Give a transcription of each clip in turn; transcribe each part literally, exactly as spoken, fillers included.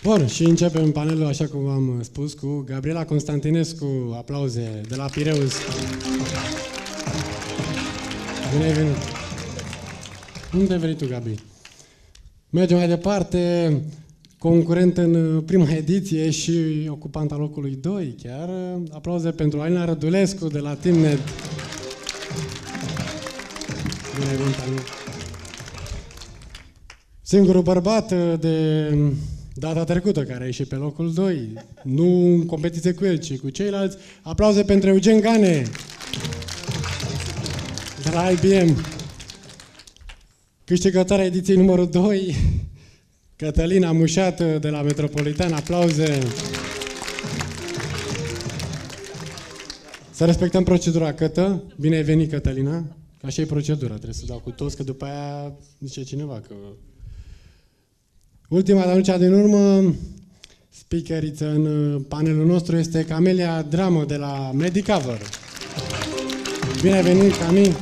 Bun, și începem panelul, așa cum am spus, cu Gabriela Constantinescu, aplauze de la Pireus. Bine ai venit! Unde ai venit tu, Gabi? Mergem mai departe, concurent în prima ediție și ocupant al locului doi, chiar. Aplauze pentru Alina Rădulescu de la Timnet. Bine ai venit, Alina! Singurul bărbat de data trecută care a ieșit pe locul doi, nu în competiție cu el, ci cu ceilalți. Aplauze pentru Eugen Gane de la I B M. Câștigătoarea ediției numărul doi, Cătălina Mușat de la Metropolitan. Aplauze. Să respectăm procedura, Cătă. Bine ai venit, Cătălina. Așa e procedura, trebuie să dau cu toți, că după aia zice cineva că... Ultima, dar nu cea din urmă, speakeriță în panelul nostru este Camelia Dramă de la Medicover. Bine ai venit, Cami!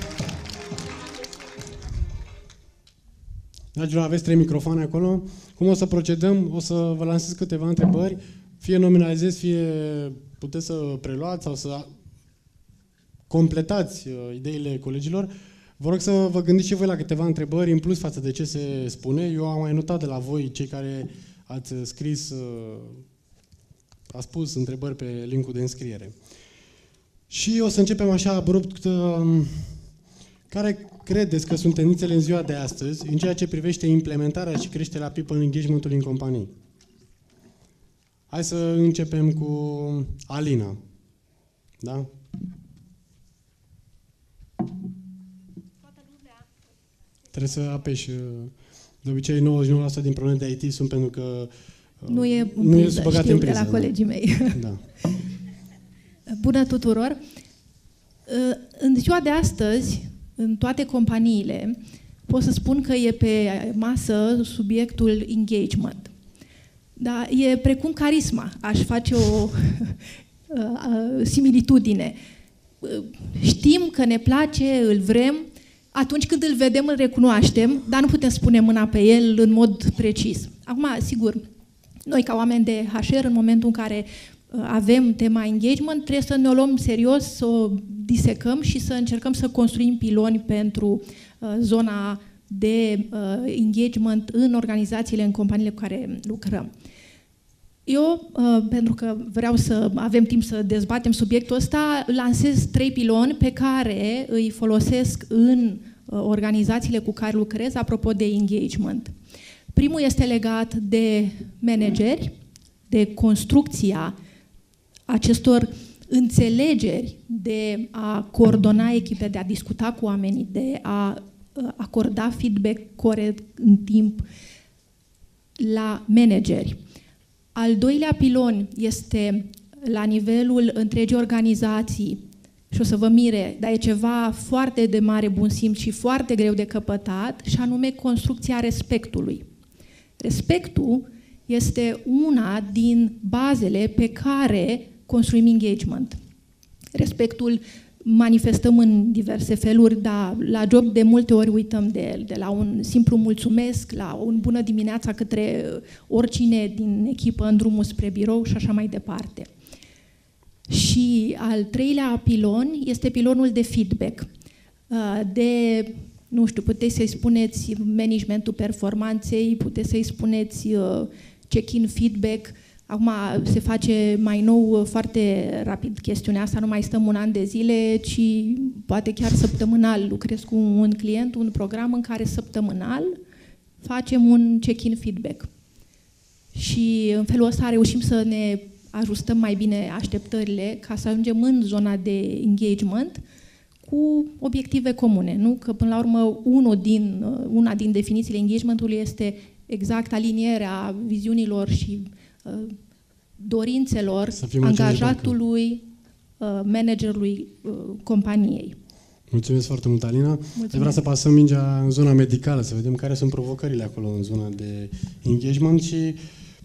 Dragilor, aveți trei microfoane acolo. Cum o să procedăm? O să vă lansez câteva întrebări, fie nominalizez, fie puteți să preluați sau să completați ideile colegilor. Vă rog să vă gândiți și voi la câteva întrebări în plus față de ce se spune. Eu am mai notat de la voi, cei care ați scris, ați spus întrebări pe linkul de înscriere. Și o să începem așa abrupt. Care credeți că sunt tendințele în ziua de astăzi în ceea ce privește implementarea și creșterea people engagement-ului în companii? Hai să începem cu Alina. Da? Trebuie să apeși. De obicei, nouăzeci și nouă la sută din probleme de I T sunt pentru că nu e, nu e băgat în priză, de la colegii mei. Da. Bună tuturor! În ziua de astăzi, în toate companiile, pot să spun că e pe masă subiectul engagement. Da, e precum carisma. Aș face o similitudine. Știm că ne place, îl vrem, atunci când îl vedem, îl recunoaștem, dar nu putem spune mâna pe el în mod precis. Acum, sigur, noi ca oameni de H R, în momentul în care avem tema engagement, trebuie să ne o luăm serios, să o disecăm și să încercăm să construim piloni pentru uh, zona de uh, engagement în organizațiile, în companiile cu care lucrăm. Eu, uh, pentru că vreau să avem timp să dezbatem subiectul ăsta, lansez trei piloni pe care îi folosesc în uh, organizațiile cu care lucrez, apropo de engagement. Primul este legat de manageri, de construcția acestor înțelegeri de a coordona echipe, de a discuta cu oamenii, de a acorda feedback corect în timp la manageri. Al doilea pilon este la nivelul întregii organizații și o să vă mire, dar e ceva foarte de mare bun simț și foarte greu de căpătat, și anume construcția respectului. Respectul este una din bazele pe care construim engagement. Respectul manifestăm în diverse feluri, dar la job de multe ori uităm de el, de la un simplu mulțumesc, la un bună dimineața către oricine din echipă în drumul spre birou și așa mai departe. Și al treilea pilon este pilonul de feedback, de, nu știu, puteți să-i spuneți managementul performanței, puteți să-i spuneți check-in feedback. Acum se face mai nou foarte rapid chestiunea asta, nu mai stăm un an de zile, ci poate chiar săptămânal. Lucrez cu un client, un program în care săptămânal facem un check-in feedback. Și în felul ăsta reușim să ne ajustăm mai bine așteptările ca să ajungem în zona de engagement cu obiective comune. Nu? Că până la urmă unul din, una din definițiile engagementului este exact alinierea viziunilor și dorințelor angajatului, managerului companiei. Mulțumesc foarte mult, Alina. Vreau să pasăm mingea în zona medicală, să vedem care sunt provocările acolo în zona de engagement și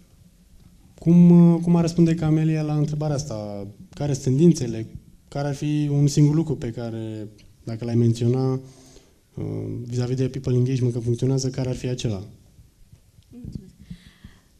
cum, cum ar răspunde Camelia la întrebarea asta. Care sunt tendințele? Care ar fi un singur lucru pe care, dacă l-ai menționa, vis-a-vis de people engagement, că funcționează, care ar fi acela?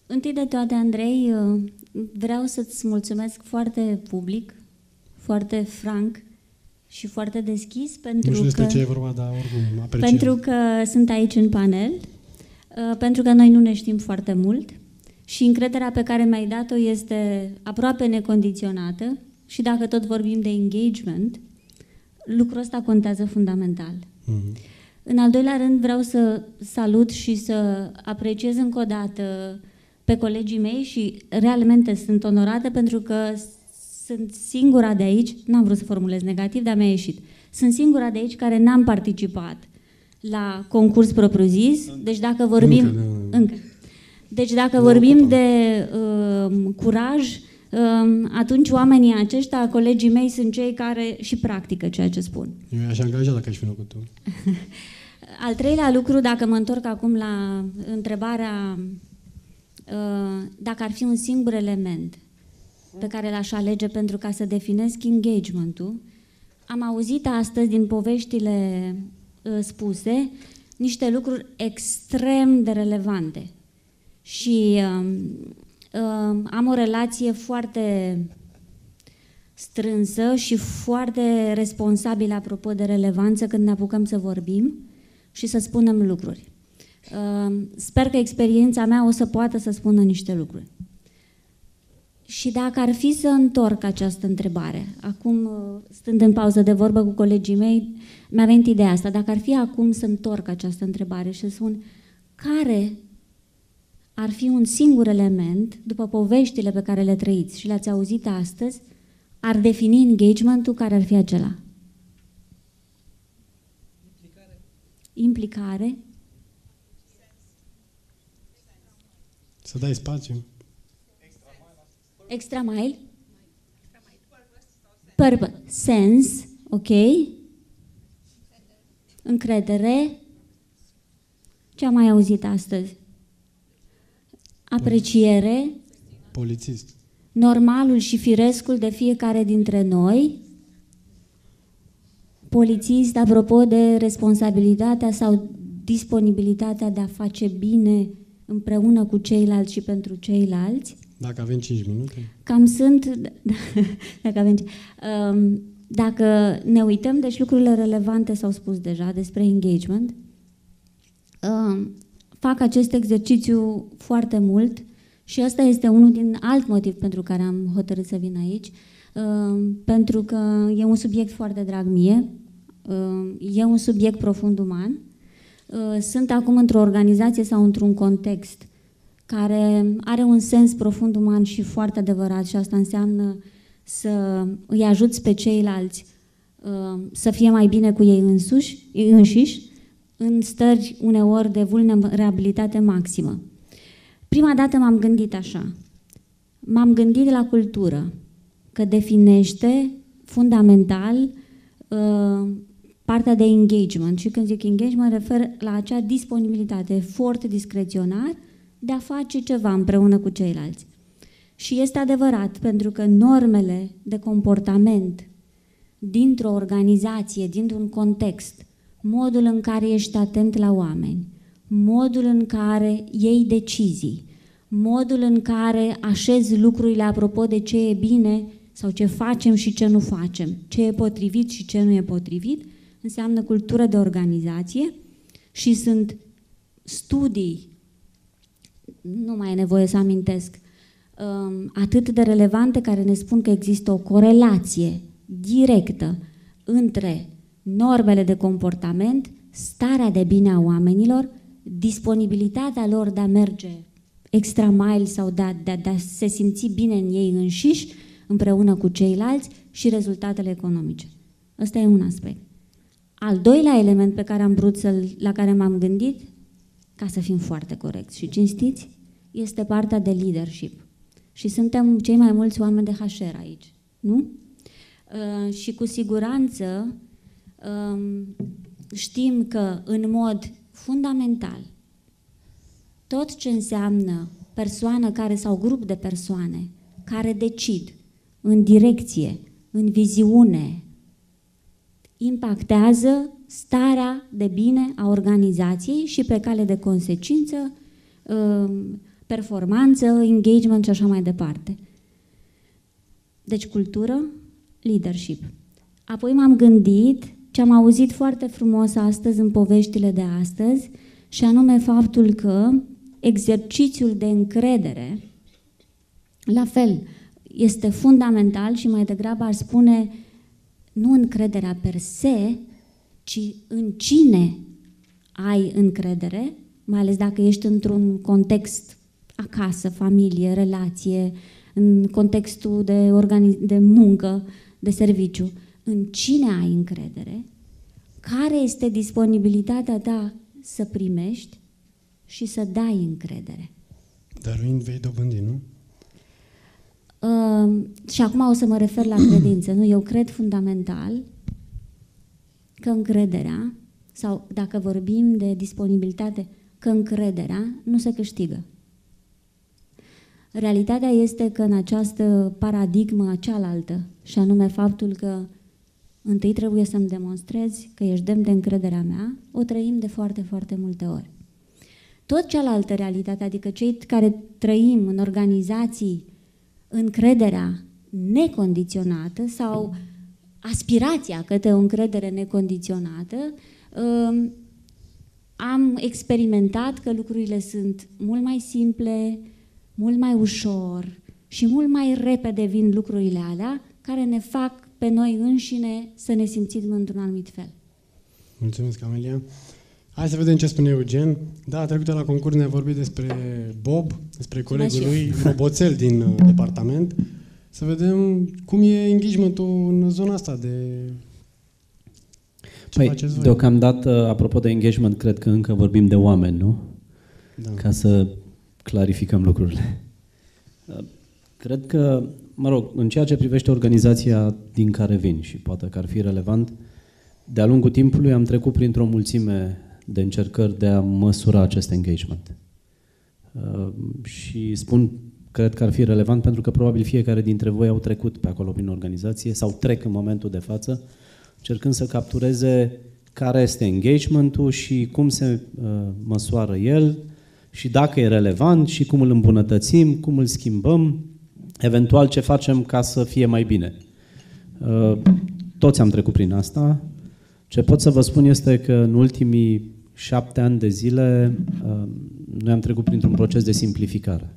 Întâi de toate, Andrei, vreau să-ți mulțumesc foarte public, foarte franc și foarte deschis pentru nu știu despre că, ce e vorba, dar oricum apreciez. pentru că sunt aici în panel, pentru că noi nu ne știm foarte mult și încrederea pe care mi-ai dat-o este aproape necondiționată și dacă tot vorbim de engagement, lucrul ăsta contează fundamental. Mm-hmm. În al doilea rând vreau să salut și să apreciez încă o dată pe colegii mei și realmente sunt onorată pentru că sunt singura de aici, n-am vrut să formulez negativ, dar mi-a ieșit, sunt singura de aici care n-am participat la concurs propriu-zis, deci dacă vorbim... Încă. încă. Deci dacă vorbim de uh, curaj, uh, atunci oamenii aceștia, colegii mei, sunt cei care și practică ceea ce spun. Eu i-aș angaja dacă aș fi locul tău. Al treilea lucru, dacă mă întorc acum la întrebarea dacă ar fi un singur element pe care l-aș alege pentru ca să definesc engagement-ul, am auzit astăzi din poveștile spuse niște lucruri extrem de relevante și am o relație foarte strânsă și foarte responsabilă apropo de relevanță când ne apucăm să vorbim și să spunem lucruri. Sper că experiența mea o să poată să spună niște lucruri. Și dacă ar fi să întorc această întrebare, acum stând în pauză de vorbă cu colegii mei, mi-a venit ideea asta, dacă ar fi acum să întorc această întrebare și să spun care ar fi un singur element, după poveștile pe care le trăiți și le-ați auzit astăzi, ar defini engagement-ul, care ar fi acela? Implicare. Implicare. Să dai spațiu. Extra mile. Purpose. Sens. Ok. Încredere. Ce am mai auzit astăzi? Apreciere. Polițist. Normalul și firescul de fiecare dintre noi. Polițist, apropo de responsabilitatea sau disponibilitatea de a face bine împreună cu ceilalți și pentru ceilalți. Dacă avem cinci minute. Cam sunt, dacă avem, dacă ne uităm, deci lucrurile relevante s-au spus deja despre engagement. Fac acest exercițiu foarte mult și ăsta este unul din alt motiv pentru care am hotărât să vin aici, pentru că e un subiect foarte drag mie, e un subiect profund uman. Sunt acum într-o organizație sau într-un context care are un sens profund uman și foarte adevărat și asta înseamnă să îi ajuți pe ceilalți să fie mai bine cu ei însuși, înșiși, în stări uneori de vulnerabilitate maximă. Prima dată m-am gândit așa, m-am gândit la cultură, că definește fundamental partea de engagement și când zic engagement mă refer la acea disponibilitate, efort discreționar de a face ceva împreună cu ceilalți. Și este adevărat, pentru că normele de comportament dintr-o organizație, dintr-un context, modul în care ești atent la oameni, modul în care iei decizii, modul în care așezi lucrurile apropo de ce e bine sau ce facem și ce nu facem, ce e potrivit și ce nu e potrivit, înseamnă cultură de organizație și sunt studii, nu mai e nevoie să amintesc, atât de relevante care ne spun că există o corelație directă între normele de comportament, starea de bine a oamenilor, disponibilitatea lor de a merge extra mile sau de a, de a, de a se simți bine în ei înșiși, împreună cu ceilalți și rezultatele economice. Ăsta e un aspect. Al doilea element pe care am vrut să la care m-am gândit, ca să fim foarte corecți și cinstiți, este partea de leadership. Și suntem cei mai mulți oameni de H R aici, nu? Uh, și cu siguranță uh, știm că în mod fundamental tot ce înseamnă persoană care sau grup de persoane care decid în direcție, în viziune, impactează starea de bine a organizației și pe cale de consecință performanță, engagement și așa mai departe. Deci cultură, leadership. Apoi m-am gândit ce am auzit foarte frumos astăzi în poveștile de astăzi, și anume faptul că exercițiul de încredere, la fel, este fundamental și mai degrabă ar spune nu încrederea per se, ci în cine ai încredere, mai ales dacă ești într-un context acasă, familie, relație, în contextul de, organiz- de muncă, de serviciu. În cine ai încredere, care este disponibilitatea ta să primești și să dai încredere. Dăruind vei dobândi, nu? Uh, și acum o să mă refer la credință. Nu? Eu cred fundamental că încrederea, sau dacă vorbim de disponibilitate, că încrederea nu se câștigă. Realitatea este că în această paradigmă cealaltă, și anume faptul că întâi trebuie să-mi demonstrezi că ești demn de încrederea mea, o trăim de foarte, foarte multe ori. Tot cealaltă realitate, adică cei care trăim în organizații încrederea necondiționată sau aspirația către o încredere necondiționată, am experimentat că lucrurile sunt mult mai simple, mult mai ușor și mult mai repede vin lucrurile alea care ne fac pe noi înșine să ne simțim într-un anumit fel. Mulțumesc, Amelia. Hai să vedem ce spune Eugen. Da, trecută la concurs ne-a vorbit despre Bob, despre colegul lui, roboțel din uh, departament. Să vedem cum e engagement-ul în zona asta de... Ce păi, deocamdată, apropo de engagement, cred că încă vorbim de oameni, nu? Da. Ca să clarificăm lucrurile. Cred că, mă rog, în ceea ce privește organizația din care vin și poate că ar fi relevant, de-a lungul timpului am trecut printr-o mulțime de încercări de a măsura acest engagement. Uh, și spun, cred că ar fi relevant pentru că probabil fiecare dintre voi au trecut pe acolo prin organizație sau trec în momentul de față, încercând să captureze care este engagementul și cum se uh, măsoară el și dacă e relevant și cum îl îmbunătățim, cum îl schimbăm, eventual ce facem ca să fie mai bine. Uh, toți am trecut prin asta. Ce pot să vă spun este că în ultimii șapte ani de zile uh, noi am trecut printr-un proces de simplificare.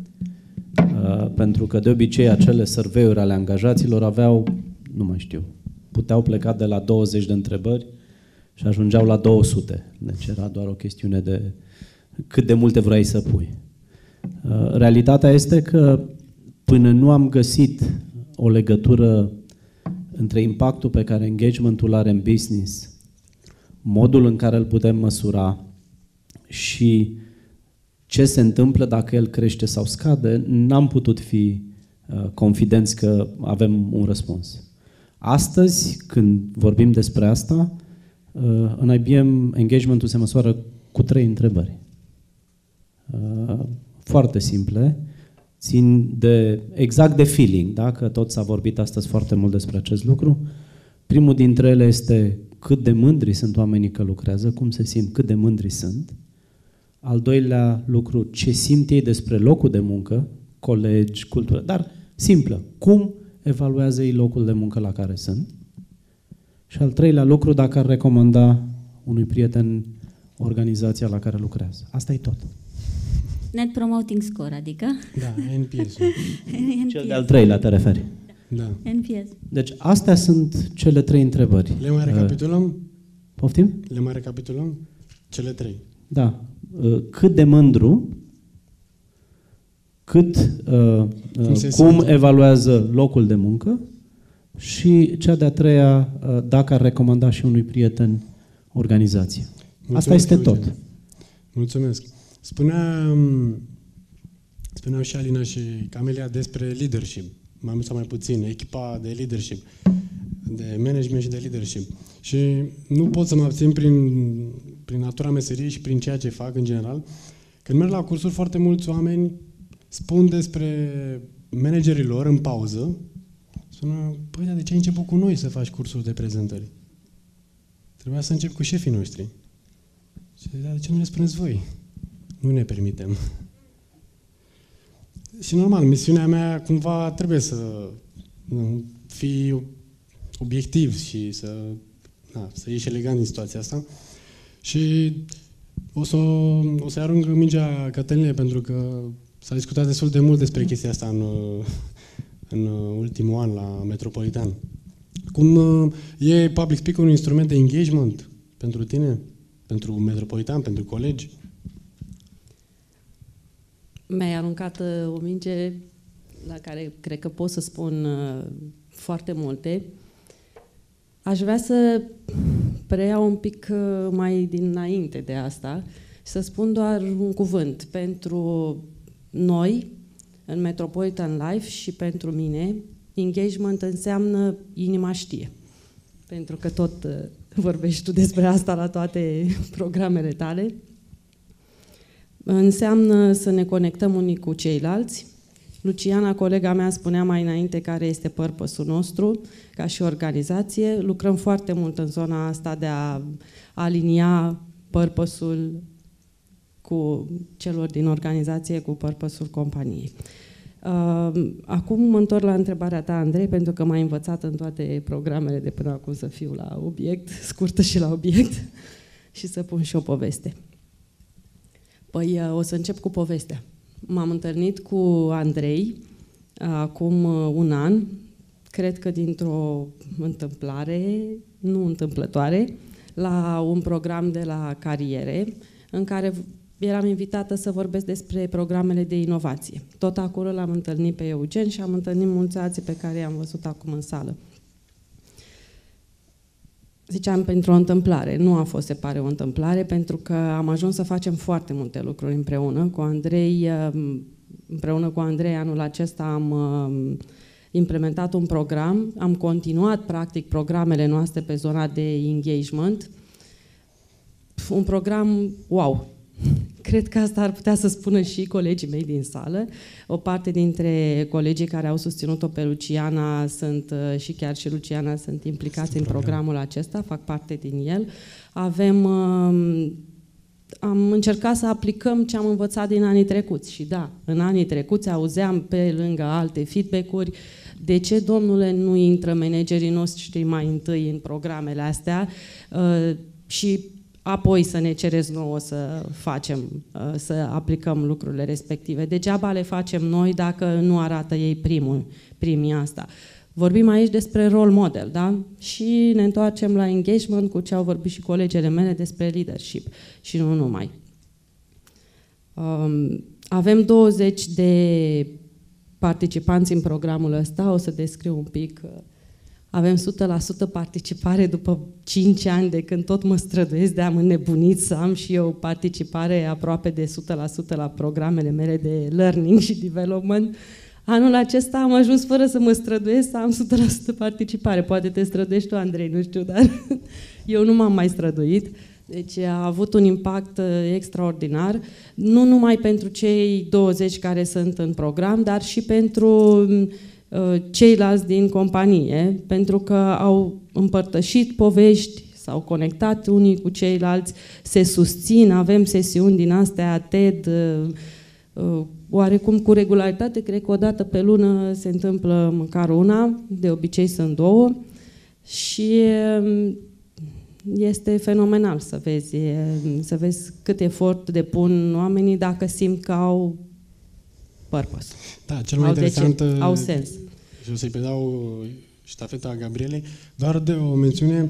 Uh, pentru că de obicei acele survey-uri ale angajaților aveau, nu mai știu, puteau pleca de la douăzeci de întrebări și ajungeau la două sute. Deci era doar o chestiune de cât de multe vrei să pui. Uh, realitatea este că până nu am găsit o legătură între impactul pe care engagementul are în business, modul în care îl putem măsura și ce se întâmplă dacă el crește sau scade, n-am putut fi uh, confidenți că avem un răspuns. Astăzi, când vorbim despre asta, uh, în I B M engagementul se măsoară cu trei întrebări. Uh, foarte simple, țin de, exact de feeling, da? Că tot s-a vorbit astăzi foarte mult despre acest lucru. Primul dintre ele este cât de mândri sunt oamenii că lucrează, cum se simt, cât de mândri sunt. Al doilea lucru, ce simt ei despre locul de muncă, colegi, cultură, dar simplă, cum evaluează ei locul de muncă la care sunt. Și al treilea lucru, dacă ar recomanda unui prieten organizația la care lucrează. Asta e tot. Net Promoting Score, adică? Da, N P S-ul. Cel de-al treilea te referi. Da. N P S. Deci astea sunt cele trei întrebări. Le mai recapitulăm? Uh, poftim? Le mai recapitulăm? Cele trei. Da. Uh, cât de mândru, cât, uh, cum, uh, cum evaluează locul de muncă și cea de-a treia, uh, dacă ar recomanda și unui prieten organizație. Mulțumesc, asta este Eugen. Tot. Mulțumesc. Spunea, spuneau și Alina și Camelia despre leadership, mai mult sau mai puțin, echipa de leadership, de management și de leadership. Și nu pot să mă abțin prin, prin natura meseriei și prin ceea ce fac în general. Când merg la cursuri, foarte mulți oameni spun despre managerii lor în pauză, spună, păi, dar de ce ai început cu noi să faci cursuri de prezentări? Trebuia să încep cu șefii noștri. Și de ce nu le spuneți voi? Nu ne permitem. și normal, misiunea mea cumva trebuie să fii obiectiv și să, na, să ieși elegant din situația asta. Și o să, o să arunc mingea Cătălinei, pentru că s-a discutat destul de mult despre chestia asta în, în ultimul an la Metropolitan. Cum e public speaker un instrument de engagement pentru tine, pentru Metropolitan, pentru colegi? Mi-ai aruncat o minge la care cred că pot să spun foarte multe. Aș vrea să preiau un pic mai dinainte de asta și să spun doar un cuvânt. Pentru noi, în Metropolitan Life și pentru mine, engagement înseamnă inima știe. Pentru că tot vorbești tu despre asta la toate programele tale. Înseamnă să ne conectăm unii cu ceilalți. Luciana, colega mea, spunea mai înainte care este purpose-ul nostru ca și organizație. Lucrăm foarte mult în zona asta de a alinia purpose-ul cu celor din organizație cu purpose-ul companiei. Acum mă întorc la întrebarea ta, Andrei, pentru că m-ai învățat în toate programele de până acum să fiu la obiect, scurtă și la obiect, și să pun și o poveste. Păi o să încep cu povestea. M-am întâlnit cu Andrei acum un an, cred că dintr-o întâmplare, nu întâmplătoare, la un program de la Cariere, în care eram invitată să vorbesc despre programele de inovație. Tot acolo l-am întâlnit pe Eugen și am întâlnit mulți alții pe care i-am văzut acum în sală. Ziceam pentru o întâmplare. Nu a fost, se pare, o întâmplare, pentru că am ajuns să facem foarte multe lucruri împreună. Cu Andrei, împreună cu Andrei, anul acesta am implementat un program, am continuat, practic, programele noastre pe zona de engagement. Un program wow! Cred că asta ar putea să spună și colegii mei din sală. O parte dintre colegii care au susținut-o pe Luciana sunt, și chiar și Luciana, sunt implicați în programul acesta, fac parte din el. Avem, am încercat să aplicăm ce am învățat din anii trecuți și da, în anii trecuți auzeam pe lângă alte feedback-uri de ce, domnule, nu intră managerii noștri mai întâi în programele astea și apoi să ne cereți nouă să facem, să aplicăm lucrurile respective. Degeaba le facem noi dacă nu arată ei primul, primii asta. Vorbim aici despre role model, da? Și ne întoarcem la engagement cu ce au vorbit și colegele mele despre leadership și nu numai. Avem douăzeci de participanți în programul ăsta, o să descriu un pic. Avem o sută la sută participare după cinci ani de când tot mă străduiesc de am înnebunit să am și eu participare aproape de o sută la sută la programele mele de learning și development. Anul acesta am ajuns fără să mă străduiesc să am o sută la sută participare. Poate te străduiești tu, Andrei, nu știu, dar eu nu m-am mai străduit. Deci a avut un impact extraordinar, nu numai pentru cei douăzeci care sunt în program, dar și pentru ceilalți din companie, pentru că au împărtășit povești, s-au conectat unii cu ceilalți, se susțin, avem sesiuni din astea TED, oarecum cu regularitate, cred că o dată pe lună se întâmplă măcar una, de obicei sunt două, și este fenomenal să vezi, să vezi cât efort depun oamenii dacă simt că au purpose. Da, cel mai interesant, au sens. Și o să-i predau ștafeta Gabrielei, doar de o mențiune,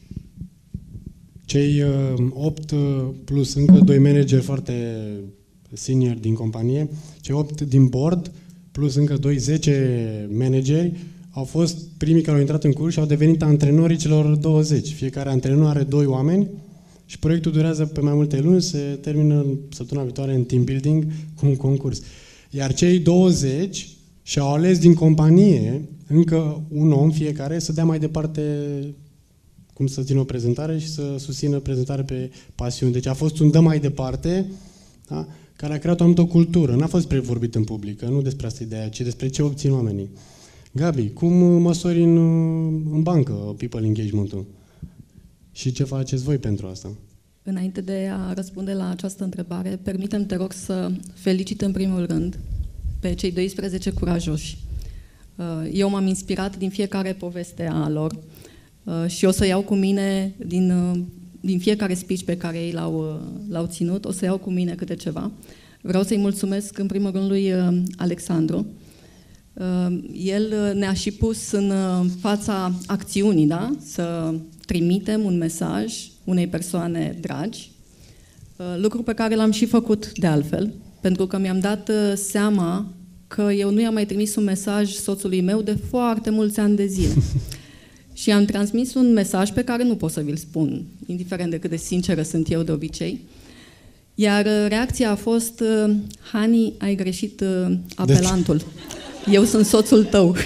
cei opt plus încă doi manageri foarte senior din companie, cei opt din board plus încă doi, zece manageri au fost primii care au intrat în curs și au devenit antrenorii celor douăzeci. Fiecare antrenor are doi oameni și proiectul durează pe mai multe luni, se termină săptămâna viitoare în team building cu un concurs. Iar cei douăzeci și-au ales din companie încă un om fiecare să dea mai departe cum să țină o prezentare și să susțină prezentare pe pasiuni. Deci a fost un dă mai departe, da? Care a creat o anumită cultură. N-a fost prevorbit în public, nu despre asta ideea, ci despre ce obțin oamenii. Gabi, cum măsori în, în bancă people engagement-ul? Și ce faceți voi pentru asta? Înainte de a răspunde la această întrebare, permite-mi, te rog, să felicit în primul rând pe cei doisprezece curajoși. Eu m-am inspirat din fiecare poveste a lor și o să iau cu mine din, din fiecare speech pe care ei l-au, l-au ținut, o să iau cu mine câte ceva. Vreau să-i mulțumesc în primul rând lui Alexandru. El ne-a și pus în fața acțiunii, da? Să trimitem un mesaj unei persoane dragi, lucru pe care l-am și făcut de altfel, pentru că mi-am dat seama că eu nu i-am mai trimis un mesaj soțului meu de foarte mulți ani de zile. Și am transmis un mesaj pe care nu pot să vi-l spun, indiferent de cât de sinceră sunt eu de obicei. Iar reacția a fost: Hani, ai greșit apelantul. Deci... Eu sunt soțul tău. uh,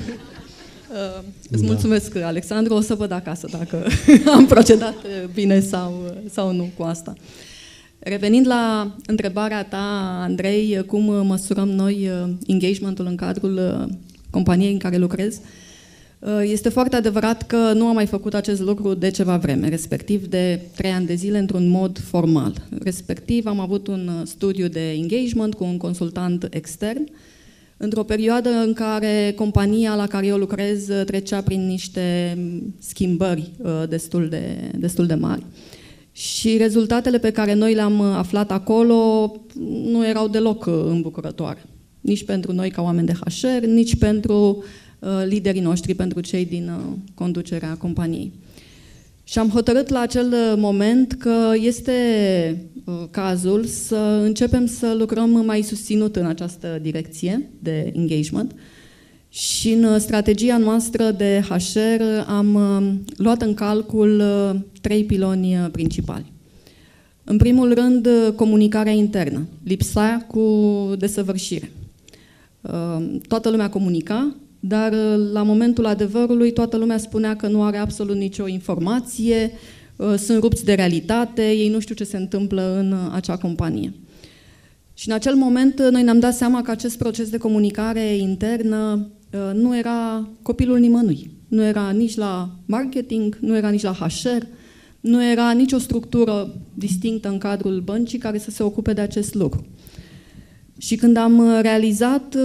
îți da. Mulțumesc, Alexandru. O să văd acasă dacă am procedat bine sau, sau nu cu asta. Revenind la întrebarea ta, Andrei, cum măsurăm noi engagementul în cadrul companiei în care lucrez, este foarte adevărat că nu am mai făcut acest lucru de ceva vreme, respectiv de trei ani de zile într-un mod formal. Respectiv am avut un studiu de engagement cu un consultant extern, într-o perioadă în care compania la care eu lucrez trecea prin niște schimbări destul de, destul de mari. Și rezultatele pe care noi le-am aflat acolo nu erau deloc îmbucurătoare. Nici pentru noi ca oameni de H R, nici pentru uh, liderii noștri, pentru cei din uh, conducerea companiei. Și am hotărât la acel moment că este uh, cazul să începem să lucrăm mai susținut în această direcție de engagement. Și în strategia noastră de H R am luat în calcul trei piloni principali. În primul rând, comunicarea internă. Lipsa cu desăvârșire. Toată lumea comunica, dar la momentul adevărului toată lumea spunea că nu are absolut nicio informație, sunt rupți de realitate, ei nu știu ce se întâmplă în acea companie. Și în acel moment noi ne-am dat seama că acest proces de comunicare internă nu era copilul nimănui. Nu era nici la marketing, nu era nici la H R, nu era nicio structură distinctă în cadrul băncii care să se ocupe de acest lucru. Și când am realizat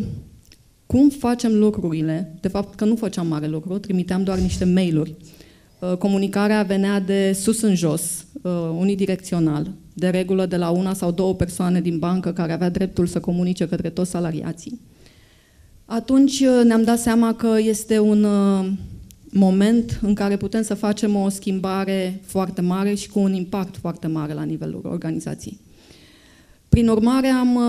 cum facem lucrurile, de fapt că nu făceam mare lucru, trimiteam doar niște mail-uri, comunicarea venea de sus în jos, unidirecțional, de regulă de la una sau două persoane din bancă care avea dreptul să comunice către toți salariații. Atunci ne-am dat seama că este un moment în care putem să facem o schimbare foarte mare și cu un impact foarte mare la nivelul organizației. Prin urmare, am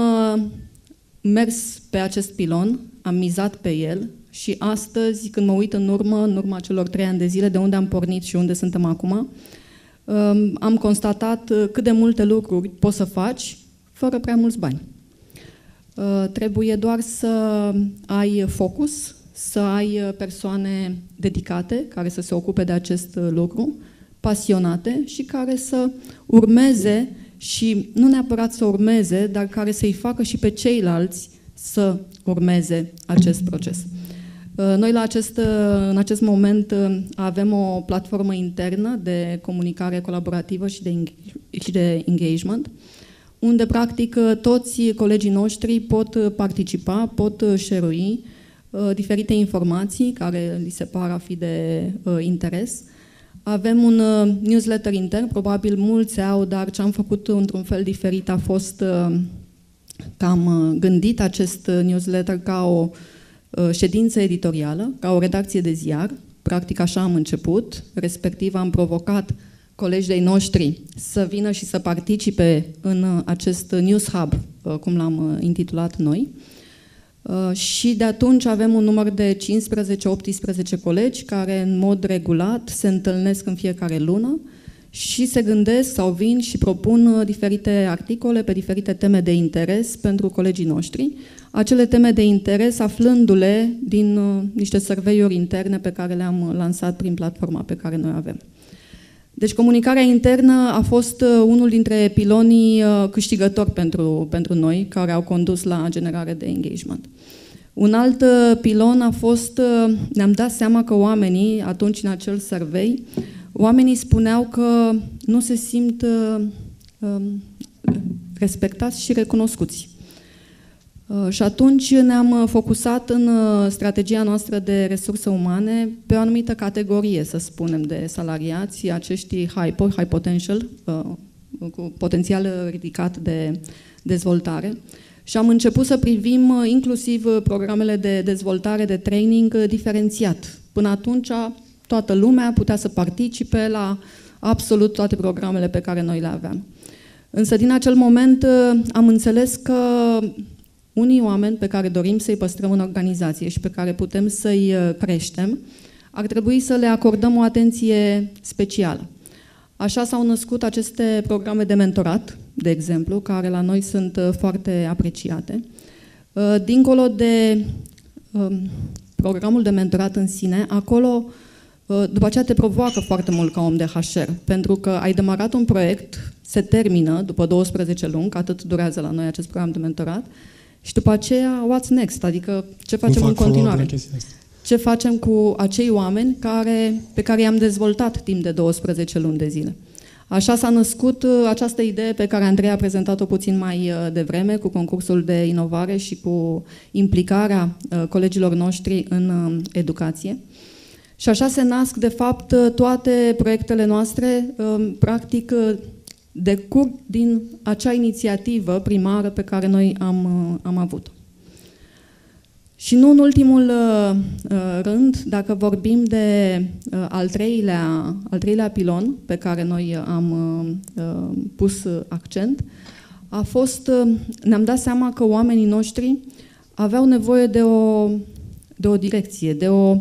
mers pe acest pilon, am mizat pe el și astăzi, când mă uit în urmă, în urma celor trei ani de zile, de unde am pornit și unde suntem acum, am constatat cât de multe lucruri poți să faci fără prea mulți bani. Trebuie doar să ai focus, să ai persoane dedicate care să se ocupe de acest lucru, pasionate și care să urmeze și nu neapărat să urmeze, dar care să-i facă și pe ceilalți să urmeze acest proces. Noi la acest, în acest moment avem o platformă internă de comunicare colaborativă și de, și de engagement, unde practic toți colegii noștri pot participa, pot share-ui diferite informații care li se par a fi de interes. Avem un newsletter intern, probabil mulți au, dar ce am făcut într-un fel diferit a fost că am gândit acest newsletter ca o ședință editorială, ca o redacție de ziar. Practic așa am început, respectiv am provocat colegi de-ai noștri să vină și să participe în acest News Hub, cum l-am intitulat noi. Și de atunci avem un număr de cincisprezece optsprezece colegi care în mod regulat se întâlnesc în fiecare lună și se gândesc sau vin și propun diferite articole pe diferite teme de interes pentru colegii noștri. Acele teme de interes aflându-le din niște survey-uri interne pe care le-am lansat prin platforma pe care noi avem. Deci comunicarea internă a fost unul dintre pilonii câștigători pentru, pentru noi, care au condus la generare de engagement. Un alt pilon a fost, ne-am dat seama că oamenii, atunci în acel survey, oamenii spuneau că nu se simt respectați și recunoscuți. Și atunci ne-am focusat în strategia noastră de resurse umane pe o anumită categorie, să spunem, de salariați, acești hypo, high potential, cu potențial ridicat de dezvoltare. Și am început să privim inclusiv programele de dezvoltare, de training diferențiat. Până atunci toată lumea putea să participe la absolut toate programele pe care noi le aveam. Însă din acel moment am înțeles că unii oameni pe care dorim să-i păstrăm în organizație și pe care putem să-i creștem, ar trebui să le acordăm o atenție specială. Așa s-au născut aceste programe de mentorat, de exemplu, care la noi sunt foarte apreciate. Dincolo de programul de mentorat în sine, acolo după aceea te provoacă foarte mult ca om de H R, pentru că ai demarat un proiect, se termină după douăsprezece luni, că atât durează la noi acest program de mentorat, și după aceea, what's next? Adică ce facem în continuare? Ce facem cu acei oameni care, pe care i-am dezvoltat timp de douăsprezece luni de zile? Așa s-a născut această idee pe care Andrei a prezentat-o puțin mai devreme, cu concursul de inovare și cu implicarea colegilor noștri în educație. Și așa se nasc, de fapt, toate proiectele noastre, practic, decurg din acea inițiativă primară pe care noi am, am avut-o. Și nu în ultimul rând, dacă vorbim de al treilea, al treilea pilon pe care noi am pus accent, a fost, ne-am dat seama că oamenii noștri aveau nevoie de o, de o direcție, de, o,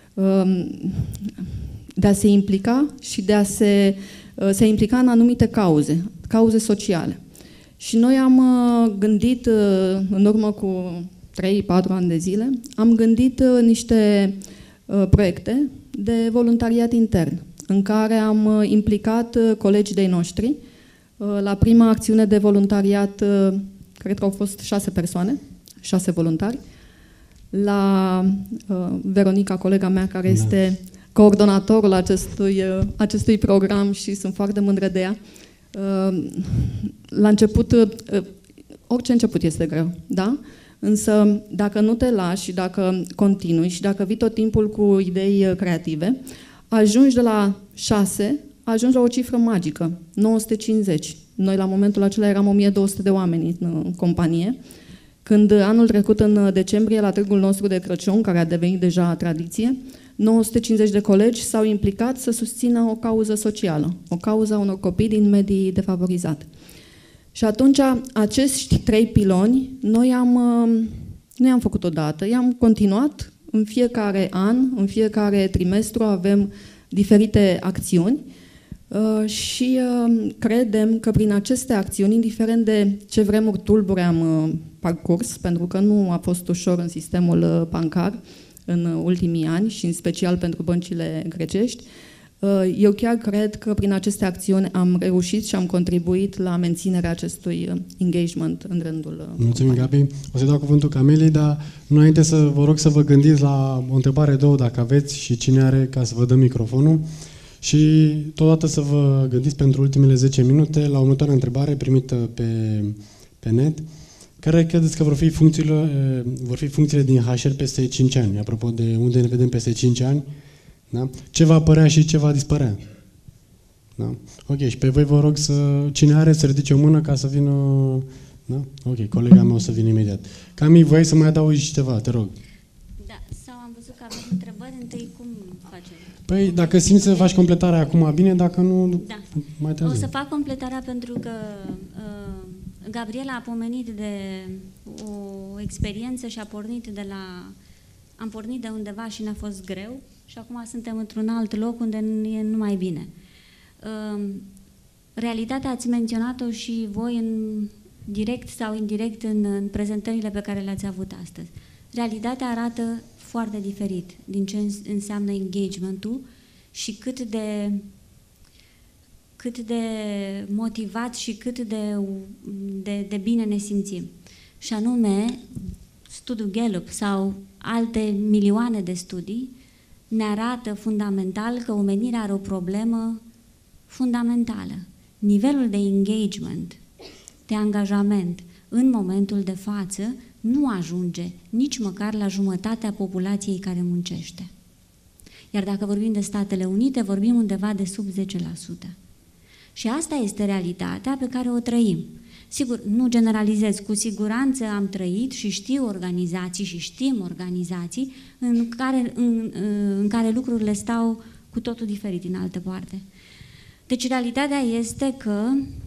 de a se implica și de a se, se implica în anumite cauze, cauze sociale. Și noi am gândit, în urmă cu trei patru ani de zile, am gândit niște proiecte de voluntariat intern, în care am implicat colegii de-ai noștri. La prima acțiune de voluntariat, cred că au fost șase persoane, șase voluntari. La Veronica, colega mea, care da. este coordonatorul acestui, acestui program și sunt foarte mândră de ea. La început, orice început este greu, da? Însă, dacă nu te lași și dacă continui și dacă vii tot timpul cu idei creative, ajungi de la șase, ajungi la o cifră magică, nouă sute cincizeci. Noi, la momentul acela, eram o mie două sute de oameni în companie, când anul trecut, în decembrie, la târgul nostru de Crăciun, care a devenit deja tradiție, nouă sute cincizeci de colegi s-au implicat să susțină o cauză socială, o cauză a unor copii din medii defavorizate. Și atunci, acești trei piloni, noi am, noi am făcut odată, i-am continuat în fiecare an, în fiecare trimestru avem diferite acțiuni și credem că prin aceste acțiuni, indiferent de ce vremuri tulbure am parcurs, pentru că nu a fost ușor în sistemul bancar în ultimii ani și în special pentru băncile grecești, eu chiar cred că prin aceste acțiuni am reușit și am contribuit la menținerea acestui engagement în rândul... Mulțumim, Gabi. O să dau cuvântul Camelei, dar înainte să vă rog să vă gândiți la o întrebare, două, dacă aveți și cine are, ca să vă dăm microfonul. Și totodată să vă gândiți pentru ultimele zece minute la următoarea întrebare primită pe, pe net. Care credeți că vor fi funcțiile, vor fi funcțiile din H R peste cinci ani? Apropo de unde ne vedem peste cinci ani, da? Ce va apărea și ce va dispărea? Da? Ok, și pe voi vă rog să, cine are să ridice o mână ca să vină... Da? Ok, colega mea o să vină imediat. Cami, voiai să mai adaugi ceva, te rog. Da, sau am văzut că aveți întrebări, întâi cum facem? Păi, dacă simți să faci completarea acum, bine, dacă nu, da. mai târziu. O să fac completarea pentru că uh, Gabriela a pomenit de o experiență și a pornit de la... Am pornit de undeva și ne-a fost greu și acum suntem într-un alt loc unde e numai bine. Uh, realitatea ați menționat-o și voi în direct sau indirect în, în prezentările pe care le-ați avut astăzi. Realitatea arată foarte diferit din ce înseamnă engagement-ul și cât de, cât de motivat și cât de, de, de bine ne simțim. Și anume, studiul Gallup sau alte milioane de studii ne arată fundamental că omenirea are o problemă fundamentală. Nivelul de engagement de angajament în momentul de față nu ajunge nici măcar la jumătatea populației care muncește. Iar dacă vorbim de Statele Unite, vorbim undeva de sub zece la sută. Și asta este realitatea pe care o trăim. Sigur, nu generalizez, cu siguranță am trăit și știu organizații și știm organizații în care, în, în care lucrurile stau cu totul diferit în altă parte. Deci realitatea este că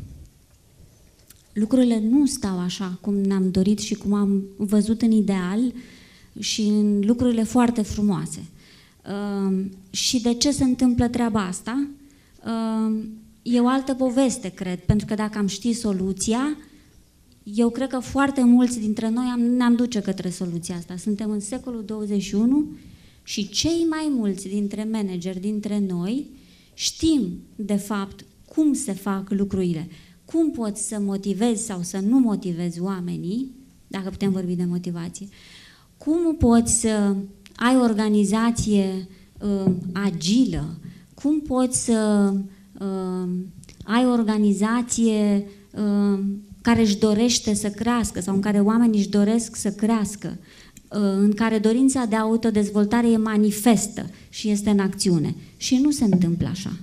lucrurile nu stau așa cum ne-am dorit și cum am văzut în ideal și în lucrurile foarte frumoase. Uh, și de ce se întâmplă treaba asta? Uh, e o altă poveste, cred, pentru că dacă am ști soluția, eu cred că foarte mulți dintre noi am, ne-am duce către soluția asta. Suntem în secolul douăzeci și unu și cei mai mulți dintre manageri, dintre noi, știm, de fapt, cum se fac lucrurile. Cum poți să motivezi sau să nu motivezi oamenii, dacă putem vorbi de motivație. Cum poți să ai o organizație uh, agilă. Cum poți să uh, ai o organizație uh, care își dorește să crească sau în care oamenii își doresc să crească, uh, în care dorința de autodezvoltare e manifestă și este în acțiune. Și nu se întâmplă așa.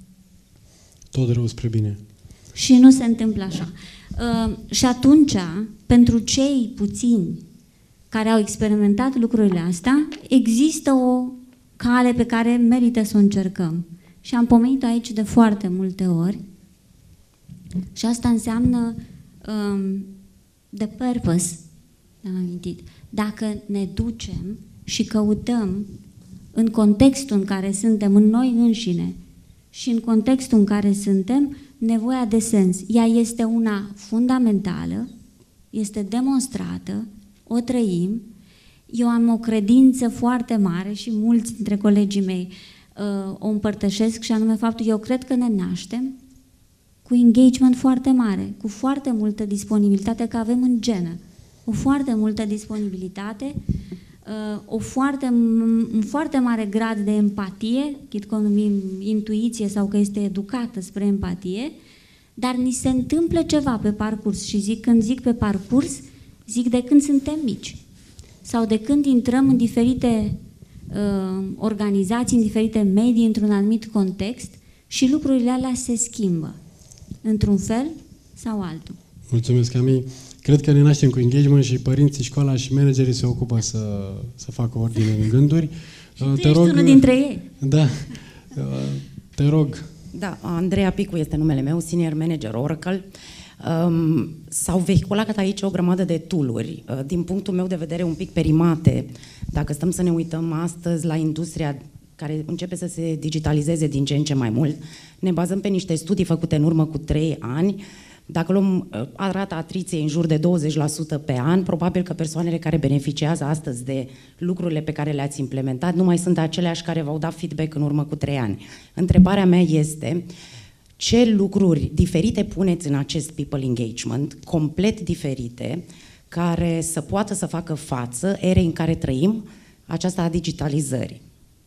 Tot rău spre bine. Și nu se întâmplă așa. Uh, și atunci, pentru cei puțini care au experimentat lucrurile astea, există o cale pe care merită să o încercăm. Și am pomenit aici de foarte multe ori. Și asta înseamnă um, the purpose, am amintit. Dacă ne ducem și căutăm în contextul în care suntem, în noi înșine și în contextul în care suntem, nevoia de sens. Ea este una fundamentală, este demonstrată, o trăim. Eu am o credință foarte mare și mulți dintre colegii mei uh, o împărtășesc și anume faptul, eu cred că ne naștem cu engagement foarte mare, cu foarte multă disponibilitate, că avem în genă, o foarte multă disponibilitate, uh, o foarte, un foarte mare grad de empatie, chit că o numim intuiție sau că este educată spre empatie, dar ni se întâmplă ceva pe parcurs și zic, când zic pe parcurs, zic de când suntem mici sau de când intrăm în diferite uh, organizații, în diferite medii, într-un anumit context și lucrurile alea se schimbă într-un fel sau altul. Mulțumesc, Ami. Cred că ne naștem cu engagement și părinții, școala și managerii se ocupă să, să facă ordine în gânduri. Și tu te ești rog, unul dintre ei. Da. Te rog. Da, Andreea Picu este numele meu, senior manager Oracle. Um, s-au vehiculat aici o grămadă de tool-uri, uh, din punctul meu de vedere un pic perimate. Dacă stăm să ne uităm astăzi la industria care începe să se digitalizeze din ce în ce mai mult, ne bazăm pe niște studii făcute în urmă cu trei ani. Dacă luăm uh, rata atriției în jur de douăzeci la sută pe an, probabil că persoanele care beneficiază astăzi de lucrurile pe care le-ați implementat nu mai sunt aceleași care v-au dat feedback în urmă cu trei ani. Întrebarea mea este: ce lucruri diferite puneți în acest people engagement, complet diferite, care să poată să facă față erei în care trăim, aceasta a digitalizării?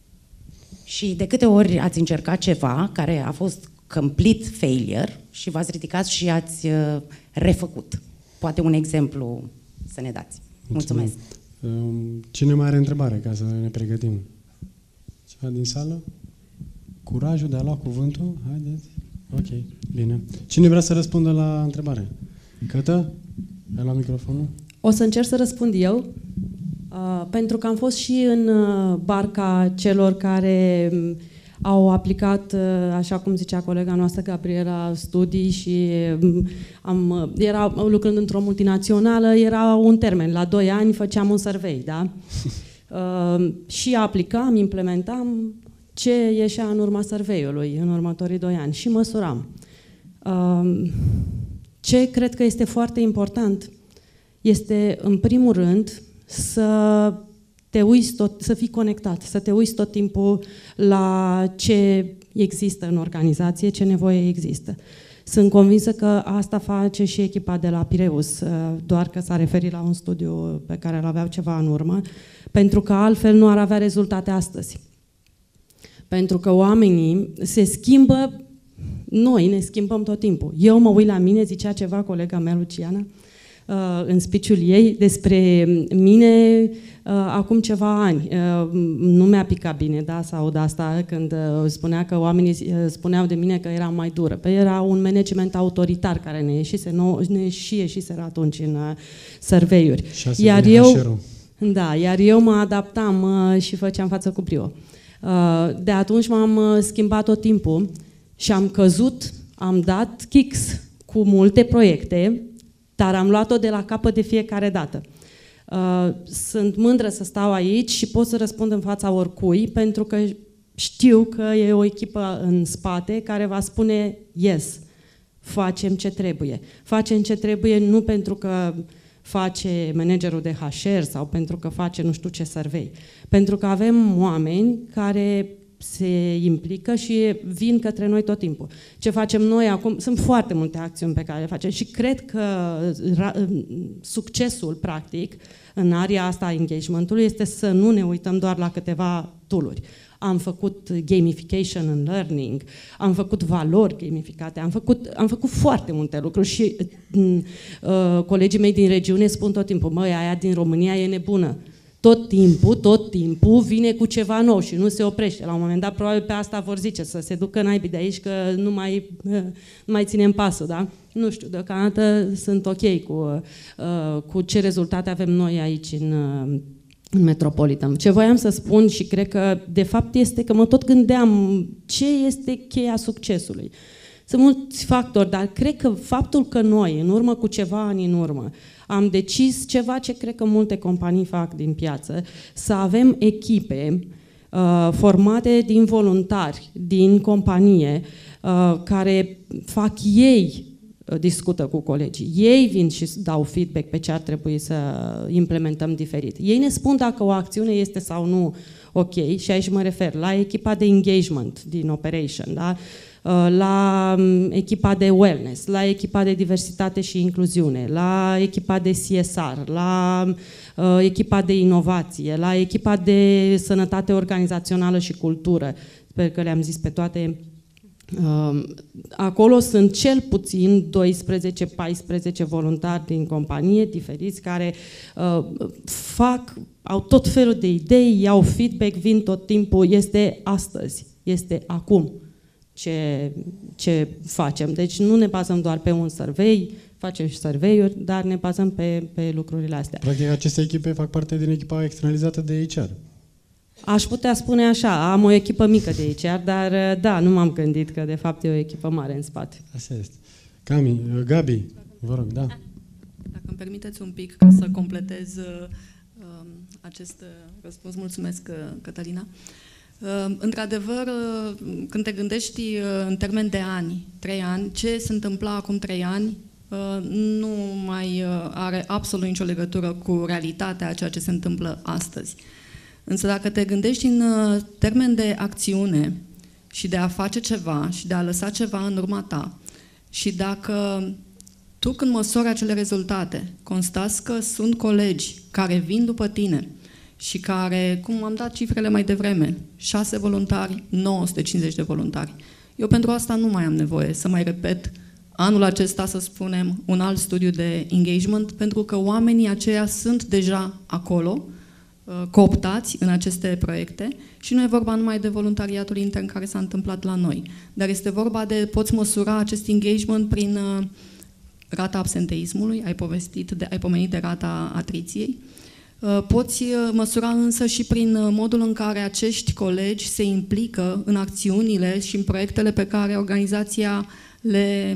Și de câte ori ați încercat ceva care a fost complete failure și v-ați ridicat și ați uh, refăcut? Poate un exemplu să ne dați. Mulțumesc. Mulțumesc. Cine mai are întrebare ca să ne pregătim? Ceva din sală? Curajul de a lua cuvântul? Haideți. Ok, bine. Cine vrea să răspundă la întrebare? Cătă? Ai luat microfonul? O să încerc să răspund eu, uh, pentru că am fost și în uh, barca celor care um, au aplicat, uh, așa cum zicea colega noastră Gabriela, studii și um, am, uh, era lucrând într-o multinațională, era un termen, la doi ani făceam un survey, da? Uh, și aplicam, implementam ce ieșea în urma survey-ului în următorii doi ani și măsuram. Ce cred că este foarte important este, în primul rând, să te uiți tot, să fii conectat, să te uiți tot timpul la ce există în organizație, ce nevoie există. Sunt convinsă că asta face și echipa de la Pireus, doar că s-a referit la un studiu pe care îl aveau ceva în urmă, pentru că altfel nu ar avea rezultate astăzi. Pentru că oamenii se schimbă noi ne schimbăm tot timpul. Eu mă uit la mine, zicea ceva colega mea, Luciana, în speech-ul ei despre mine acum ceva ani. Nu mi-a picat bine, da, să aud asta când spunea că oamenii spuneau de mine că eram mai dură. Păi era un management autoritar care ne ieșise, ne și ieșiseră atunci în survey-uri. Iar eu, da, iar eu mă adaptam și făceam față cu brio. De atunci m-am schimbat tot timpul și am căzut, am dat kicks cu multe proiecte, dar am luat-o de la capăt de fiecare dată. Sunt mândră să stau aici și pot să răspund în fața oricui, pentru că știu că e o echipă în spate care va spune yes, facem ce trebuie. Facem ce trebuie nu pentru că face managerul de H R sau pentru că face nu știu ce survey. Pentru că avem oameni care se implică și vin către noi tot timpul. Ce facem noi acum, sunt foarte multe acțiuni pe care le facem și cred că succesul, practic, în area asta a engagementului este să nu ne uităm doar la câteva tool-uri. Am făcut gamification în learning, am făcut valori gamificate, am făcut, am făcut foarte multe lucruri și uh, colegii mei din regiune spun tot timpul, măi, aia din România e nebună. Tot timpul, tot timpul vine cu ceva nou și nu se oprește. La un moment dat, probabil pe asta vor zice, să se ducă naibii de aici, că nu mai, nu mai ținem pasul, da? Nu știu, deocamdată sunt ok cu, cu ce rezultate avem noi aici în, în Metropolitan. Ce voiam să spun și cred că, de fapt, este că mă tot gândeam ce este cheia succesului. Sunt mulți factori, dar cred că faptul că noi, în urmă cu ceva ani în urmă, am decis ceva ce cred că multe companii fac din piață, să avem echipe uh, formate din voluntari, din companie, uh, care fac ei, uh, discută cu colegii, ei vin și dau feedback pe ce ar trebui să implementăm diferit. Ei ne spun dacă o acțiune este sau nu ok, și aici mă refer la echipa de engagement din operation, da? La echipa de wellness, la echipa de diversitate și incluziune, la echipa de C S R, la uh, echipa de inovație, la echipa de sănătate organizațională și cultură. Sper că le-am zis pe toate. Uh, acolo sunt cel puțin doisprezece paisprezece voluntari din companie diferiți care uh, fac, au tot felul de idei, iau feedback, vin tot timpul. Este astăzi, este acum. Ce, ce facem. Deci nu ne bazăm doar pe un survey, facem și survey-uri, dar ne bazăm pe, pe lucrurile astea. Practic, aceste echipe fac parte din echipa externalizată de H R. Aș putea spune așa, am o echipă mică de H R, dar da, nu m-am gândit că de fapt e o echipă mare în spate. Asta este. Cami, Gabi, vă rog, da. Dacă îmi permiteți un pic ca să completez uh, acest răspuns. Mulțumesc, Cătălina. Într-adevăr, când te gândești în termen de ani, trei ani, ce se întâmpla acum trei ani nu mai are absolut nicio legătură cu realitatea a ceea ce se întâmplă astăzi. Însă dacă te gândești în termen de acțiune și de a face ceva și de a lăsa ceva în urma ta și dacă tu când măsori acele rezultate constați că sunt colegi care vin după tine și care, cum am dat cifrele mai devreme, șase voluntari, nouă sute cincizeci de voluntari. Eu pentru asta nu mai am nevoie să mai repet anul acesta, să spunem, un alt studiu de engagement, pentru că oamenii aceia sunt deja acolo, cooptați în aceste proiecte și nu e vorba numai de voluntariatul intern care s-a întâmplat la noi, dar este vorba de, poți măsura acest engagement prin rata absenteismului, ai povestit, de, ai pomenit de rata atriției. Poți măsura însă și prin modul în care acești colegi se implică în acțiunile și în proiectele pe care organizația le,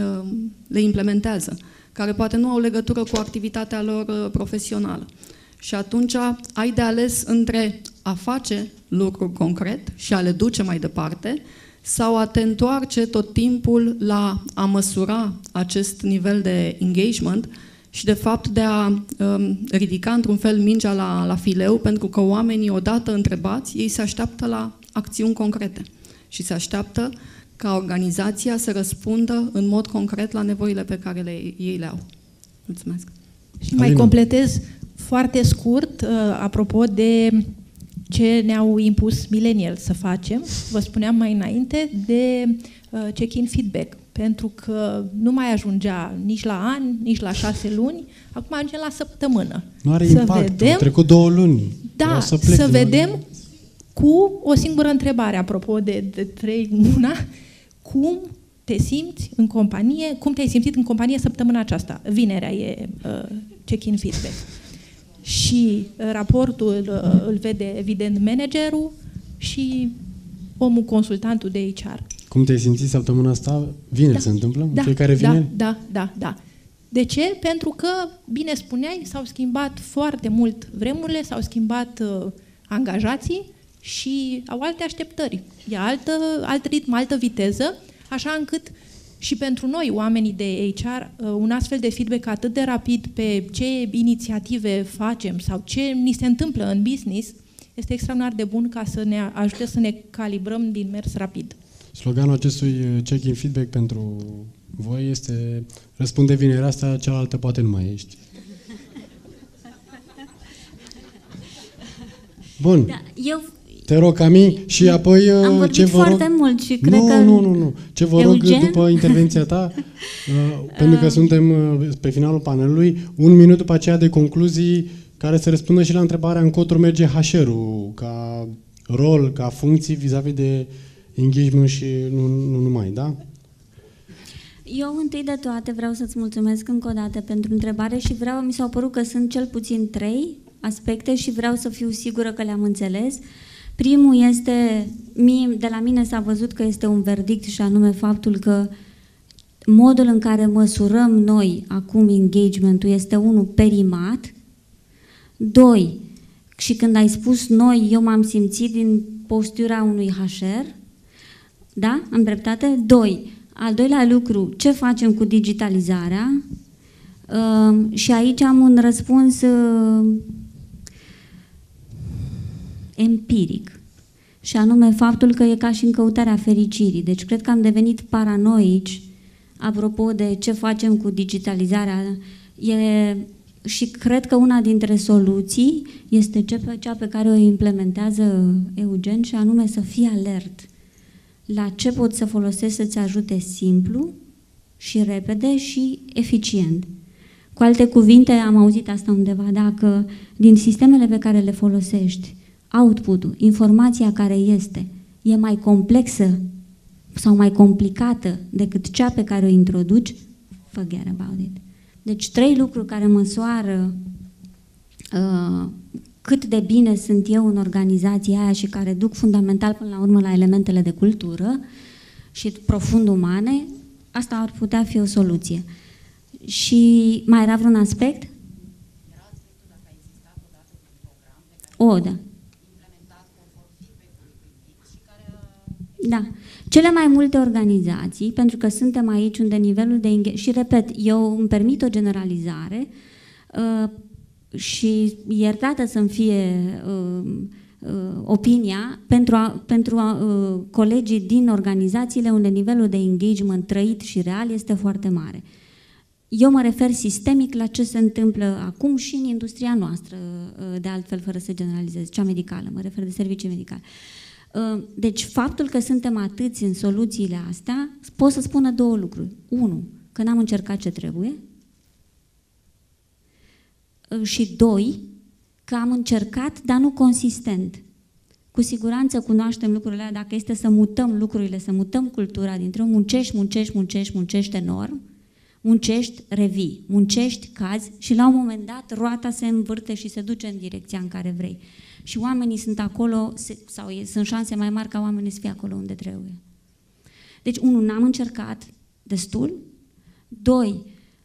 le implementează, care poate nu au legătură cu activitatea lor profesională. Și atunci ai de ales între a face lucruri concret și a le duce mai departe sau a te întoarce tot timpul la a măsura acest nivel de engagement și de fapt de a um, ridica într-un fel mingea la, la fileu, pentru că oamenii odată întrebați, ei se așteaptă la acțiuni concrete și se așteaptă ca organizația să răspundă în mod concret la nevoile pe care le, ei le au. Mulțumesc. Și mai completez foarte scurt, uh, apropo de ce ce ne-au impus millennials să facem, vă spuneam mai înainte, de uh, check-in feedback. Pentru că nu mai ajungea nici la ani, nici la șase luni, acum ajunge la săptămână. Nu are să impact, vedem, au trecut două luni. Da, să, plec, să vedem cu o singură întrebare, apropo de, de trei una, cum te simți în companie, cum te-ai simțit în companie săptămâna aceasta? Vinerea e uh, check-in feedback. Și uh, raportul uh, îl vede, evident, managerul și omul consultantul de H R. Cum te-ai simțit săptămâna asta? Vineri Da. se întâmplă? Da, Fiecare vineri? Da, da, da, da. De ce? Pentru că, bine spuneai, s-au schimbat foarte mult vremurile, s-au schimbat uh, angajații și au alte așteptări. E altă, alt ritm, altă viteză, așa încât și pentru noi, oamenii de H R, uh, un astfel de feedback atât de rapid pe ce inițiative facem sau ce ni se întâmplă în business este extraordinar de bun ca să ne ajute să ne calibrăm din mers rapid. Sloganul acestui check-in feedback pentru voi este răspunde vinerea asta, cealaltă poate nu mai ești. Bun. Da, eu Te rog, Cami, și apoi am vorbit ce vă rog... foarte mult și cred nu, că... Nu, nu, nu. Ce vă Eugen? rog după intervenția ta, uh, pentru că suntem uh, pe finalul panelului, un minut după aceea de concluzii care să răspundă și la întrebarea încotro merge H R-ul ca rol, ca funcții vis-a-vis de engagement și nu, nu numai, da? Eu întâi de toate vreau să-ți mulțumesc încă o dată pentru întrebare și vreau, mi s-au părut că sunt cel puțin trei aspecte și vreau să fiu sigură că le-am înțeles. Primul este, mie, de la mine s-a văzut că este un verdict și anume faptul că modul în care măsurăm noi acum engagementul este unul perimat. Doi, și când ai spus noi, eu m-am simțit din postura unui H R, da? Am dreptate? Doi, al doilea lucru, ce facem cu digitalizarea? Uh, și aici am un răspuns uh, empiric, și anume faptul că e ca și în căutarea fericirii. Deci cred că am devenit paranoici apropo de ce facem cu digitalizarea. E, și cred că una dintre soluții este cea pe care o implementează Eugen, și anume să fii alert la ce poți să folosești să-ți ajute simplu și repede și eficient. Cu alte cuvinte, am auzit asta undeva, dacă din sistemele pe care le folosești, output-ul, informația care este, e mai complexă sau mai complicată decât cea pe care o introduci, forget about it. Deci trei lucruri care măsoară uh, cât de bine sunt eu în organizația aia și care duc fundamental până la urmă la elementele de cultură și profund umane, asta ar putea fi o soluție. Și mai era vreun aspect? Era aspectul dacă a existat odată un program pe care o, da. implementat conform feedback-ului primit și care... Da. Cele mai multe organizații, pentru că suntem aici unde nivelul de engagement, și repet, eu îmi permit o generalizare uh, și iertată să-mi fie uh, uh, opinia pentru, a, pentru a, uh, colegii din organizațiile unde nivelul de engagement trăit și real este foarte mare. Eu mă refer sistemic la ce se întâmplă acum și în industria noastră, uh, de altfel, fără să generalizez, cea medicală, mă refer de servicii medicale. Deci, faptul că suntem atâți în soluțiile astea, pot să spună două lucruri. Unu, că n-am încercat ce trebuie. Și doi, că am încercat, dar nu consistent. Cu siguranță cunoaștem lucrurile alea, dacă este să mutăm lucrurile, să mutăm cultura dintre muncești, muncești, muncești, muncești enorm, muncești, revii, muncești, cazi și la un moment dat roata se învârte și se duce în direcția în care vrei. Și oamenii sunt acolo, sau sunt șanse mai mari ca oamenii să fie acolo unde trebuie. Deci, unu, n-am încercat destul. Doi,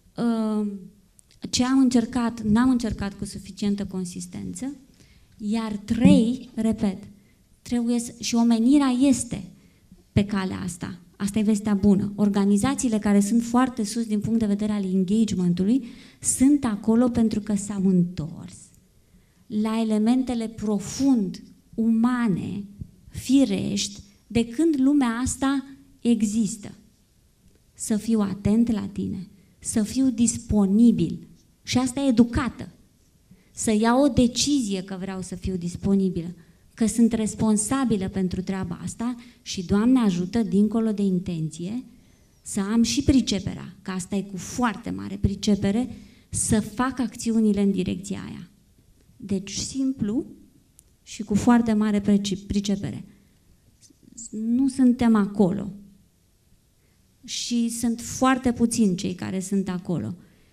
ce am încercat, n-am încercat cu suficientă consistență. Iar trei, repet, trebuie să, și omenirea este pe calea asta. Asta e vestea bună. Organizațiile care sunt foarte sus din punct de vedere al engagementului sunt acolo pentru că s-au întors la elementele profund umane, firești, de când lumea asta există. Să fiu atent la tine, să fiu disponibil, și asta e educată. Să iau o decizie că vreau să fiu disponibilă. că sunt responsabilă pentru treaba asta și, Doamne ajută, dincolo de intenție, să am și priceperea, că asta e cu foarte mare pricepere, să fac acțiunile în direcția aia. Deci simplu și cu foarte mare pricepere. Nu suntem acolo. Și sunt foarte puțini cei care sunt acolo.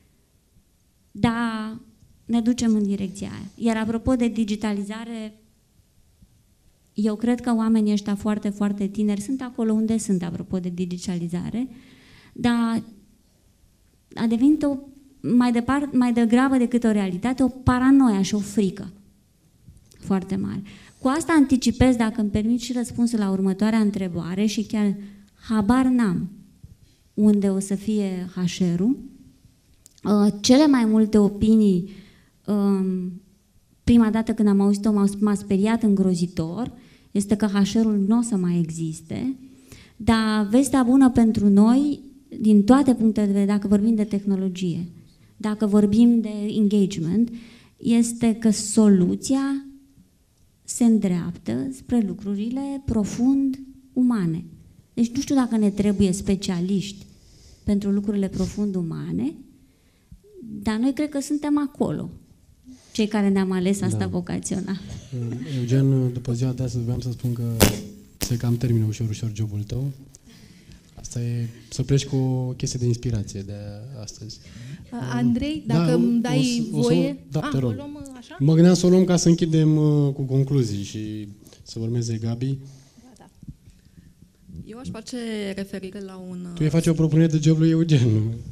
Dar ne ducem în direcția aia. Iar apropo de digitalizare, eu cred că oamenii ăștia foarte, foarte tineri sunt acolo unde sunt, apropo de digitalizare, dar a devenit o, mai, departe, mai degrabă decât o realitate, o paranoia și o frică foarte mare. Cu asta anticipez, dacă îmi permit, și răspunsul la următoarea întrebare și chiar habar n-am unde o să fie H R-ul. Uh, cele mai multe opinii, um, prima dată când am auzit-o m-a speriat îngrozitor, este că H R-ul nu o să mai existe, dar vestea bună pentru noi, din toate punctele de vedere, dacă vorbim de tehnologie, dacă vorbim de engagement, este că soluția se îndreaptă spre lucrurile profund umane. Deci nu știu dacă ne trebuie specialiști pentru lucrurile profund umane, dar noi cred că suntem acolo, cei care ne-am ales asta da. vocațional. Eugen, după ziua de astăzi vreau să spun că se cam termină ușor, ușor jobul tău. Asta e să pleci cu o chestie de inspirație de astăzi. Andrei, dacă da, îmi dai o, o voie... Să, da, A, te rog. o luăm așa? Mă gândeam să o luăm ca să închidem uh, cu concluzii și să urmeze Gabi. Da, da. Eu aș face referire la un... Tu îi faci o propunere de job lui Eugen.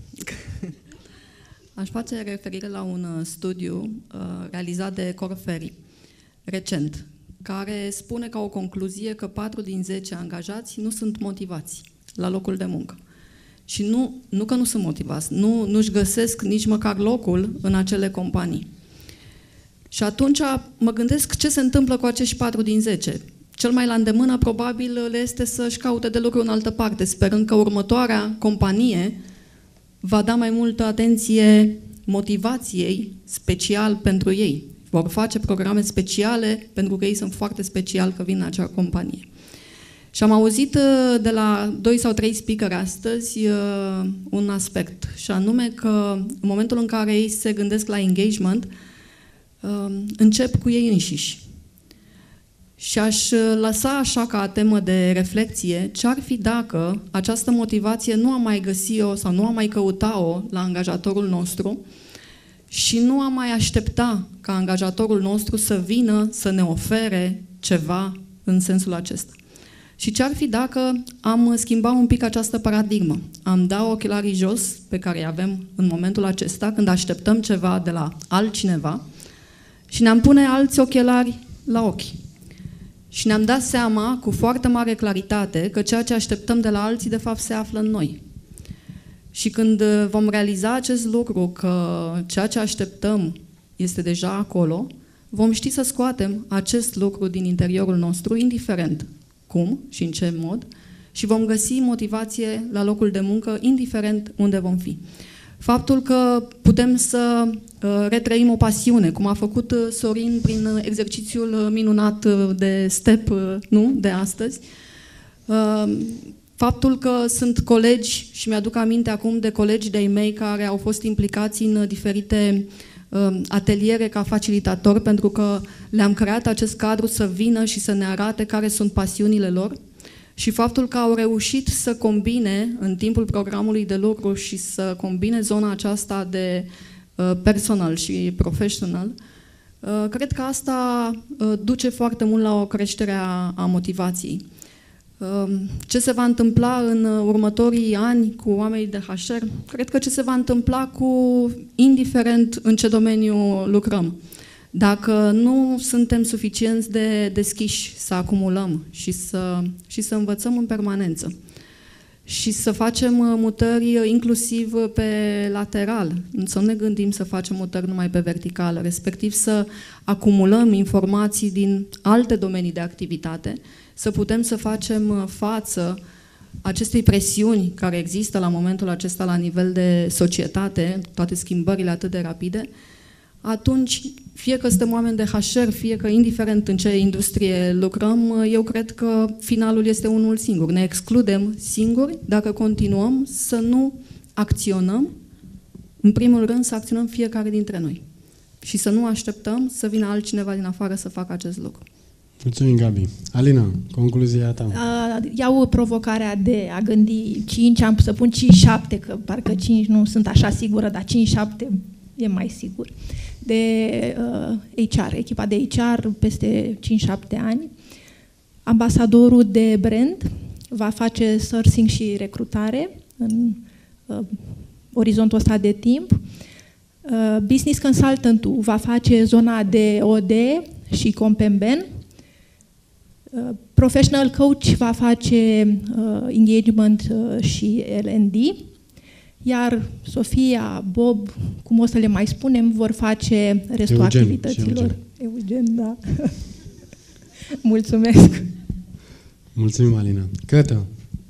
Aș face referire la un studiu uh, realizat de Corferi, recent, care spune ca o concluzie că patru din zece angajați nu sunt motivați la locul de muncă. Și nu, nu că nu sunt motivați, nu, nu-și găsesc nici măcar locul în acele companii. Și atunci mă gândesc ce se întâmplă cu acești patru din zece. Cel mai la îndemână probabil le este să-și caute de lucru în altă parte, sperând că următoarea companie va da mai multă atenție motivației special pentru ei. Vor face programe speciale pentru că ei sunt foarte speciali că vin în acea companie. Și am auzit de la doi sau trei speakeri astăzi un aspect, și anume că în momentul în care ei se gândesc la engagement, încep cu ei înșiși. Și aș lăsa așa ca temă de reflexie ce ar fi dacă această motivație nu am mai găsit-o sau nu am mai căuta-o la angajatorul nostru și nu am mai aștepta ca angajatorul nostru să vină să ne ofere ceva în sensul acesta. Și ce ar fi dacă am schimbat un pic această paradigmă? Am dat ochelarii jos pe care îi avem în momentul acesta când așteptăm ceva de la altcineva și ne-am pune alți ochelari la ochi. Și ne-am dat seama cu foarte mare claritate că ceea ce așteptăm de la alții de fapt se află în noi. Și când vom realiza acest lucru, că ceea ce așteptăm este deja acolo, vom ști să scoatem acest lucru din interiorul nostru, indiferent cum și în ce mod, și vom găsi motivație la locul de muncă, indiferent unde vom fi. Faptul că putem să uh, retrăim o pasiune, cum a făcut uh, Sorin prin uh, exercițiul uh, minunat uh, de step, uh, nu, de astăzi. Uh, faptul că sunt colegi, și mi-aduc aminte acum de colegi de-ai mei care au fost implicați în uh, diferite uh, ateliere ca facilitator, pentru că le-am creat acest cadru să vină și să ne arate care sunt pasiunile lor. Și faptul că au reușit să combine în timpul programului de lucru și să combine zona aceasta de uh, personal și professional, uh, cred că asta uh, duce foarte mult la o creștere a, a motivației. Uh, ce se va întâmpla în următorii ani cu oamenii de H R? Cred că ce se va întâmpla cu, indiferent în ce domeniu lucrăm. Dacă nu suntem suficienți de deschiși să acumulăm și să, și să învățăm în permanență și să facem mutări inclusiv pe lateral, să nu ne gândim să facem mutări numai pe vertical, respectiv să acumulăm informații din alte domenii de activitate, să putem să facem față acestei presiuni care există la momentul acesta la nivel de societate, toate schimbările atât de rapide, atunci, fie că suntem oameni de H R, fie că indiferent în ce industrie lucrăm, eu cred că finalul este unul singur. Ne excludem singuri dacă continuăm să nu acționăm, în primul rând să acționăm fiecare dintre noi și să nu așteptăm să vină altcineva din afară să facă acest lucru. Mulțumim, Gabi. Alina, concluzia ta. Iau provocarea de a gândi cinci, am să pun cinci șapte, că parcă cinci nu sunt așa sigură, dar cinci șapte e mai sigur. De uh, H R, echipa de H R peste cinci șapte ani. Ambasadorul de brand va face sourcing și recrutare în uh, orizontul ăsta de timp. Uh, business consultant-ul va face zona de O D și Compemben. Uh, professional coach va face uh, engagement uh, și L and D. Iar Sofia, Bob, cum o să le mai spunem, vor face restul Eugen, activităților. Eugen, da. Mulțumesc. Mulțumim, Alina. Cătă.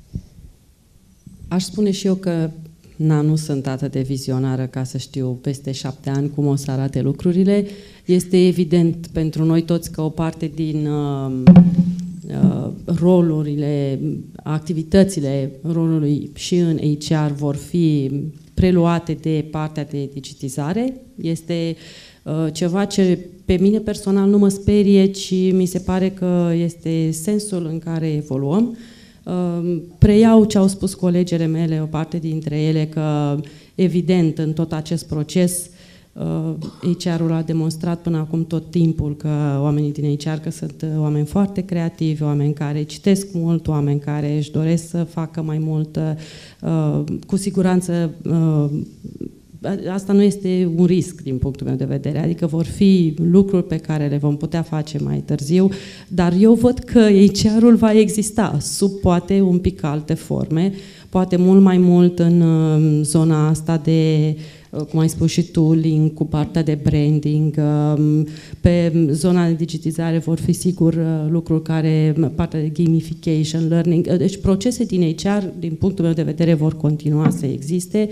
Aș spune și eu că na, nu sunt atât de vizionară ca să știu peste șapte ani cum o să arate lucrurile. Este evident pentru noi toți că o parte din uh, uh, rolurile, activitățile rolului și în H R vor fi preluate de partea de digitizare. Este uh, ceva ce pe mine personal nu mă sperie, ci mi se pare că este sensul în care evoluăm. Uh, preiau ce au spus colegele mele, o parte dintre ele, că evident în tot acest proces uh, H R-ul a demonstrat până acum tot timpul că oamenii din H R că sunt oameni foarte creativi, oameni care citesc mult, oameni care își doresc să facă mai mult. Uh, cu siguranță uh, asta nu este un risc din punctul meu de vedere, adică vor fi lucruri pe care le vom putea face mai târziu, dar eu văd că H R-ul va exista sub poate un pic alte forme, poate mult mai mult în zona asta de, cum ai spus și tu, link cu partea de branding, pe zona de digitizare vor fi sigur lucruri care, partea de gamification, learning, deci procese din H R, din punctul meu de vedere, vor continua să existe,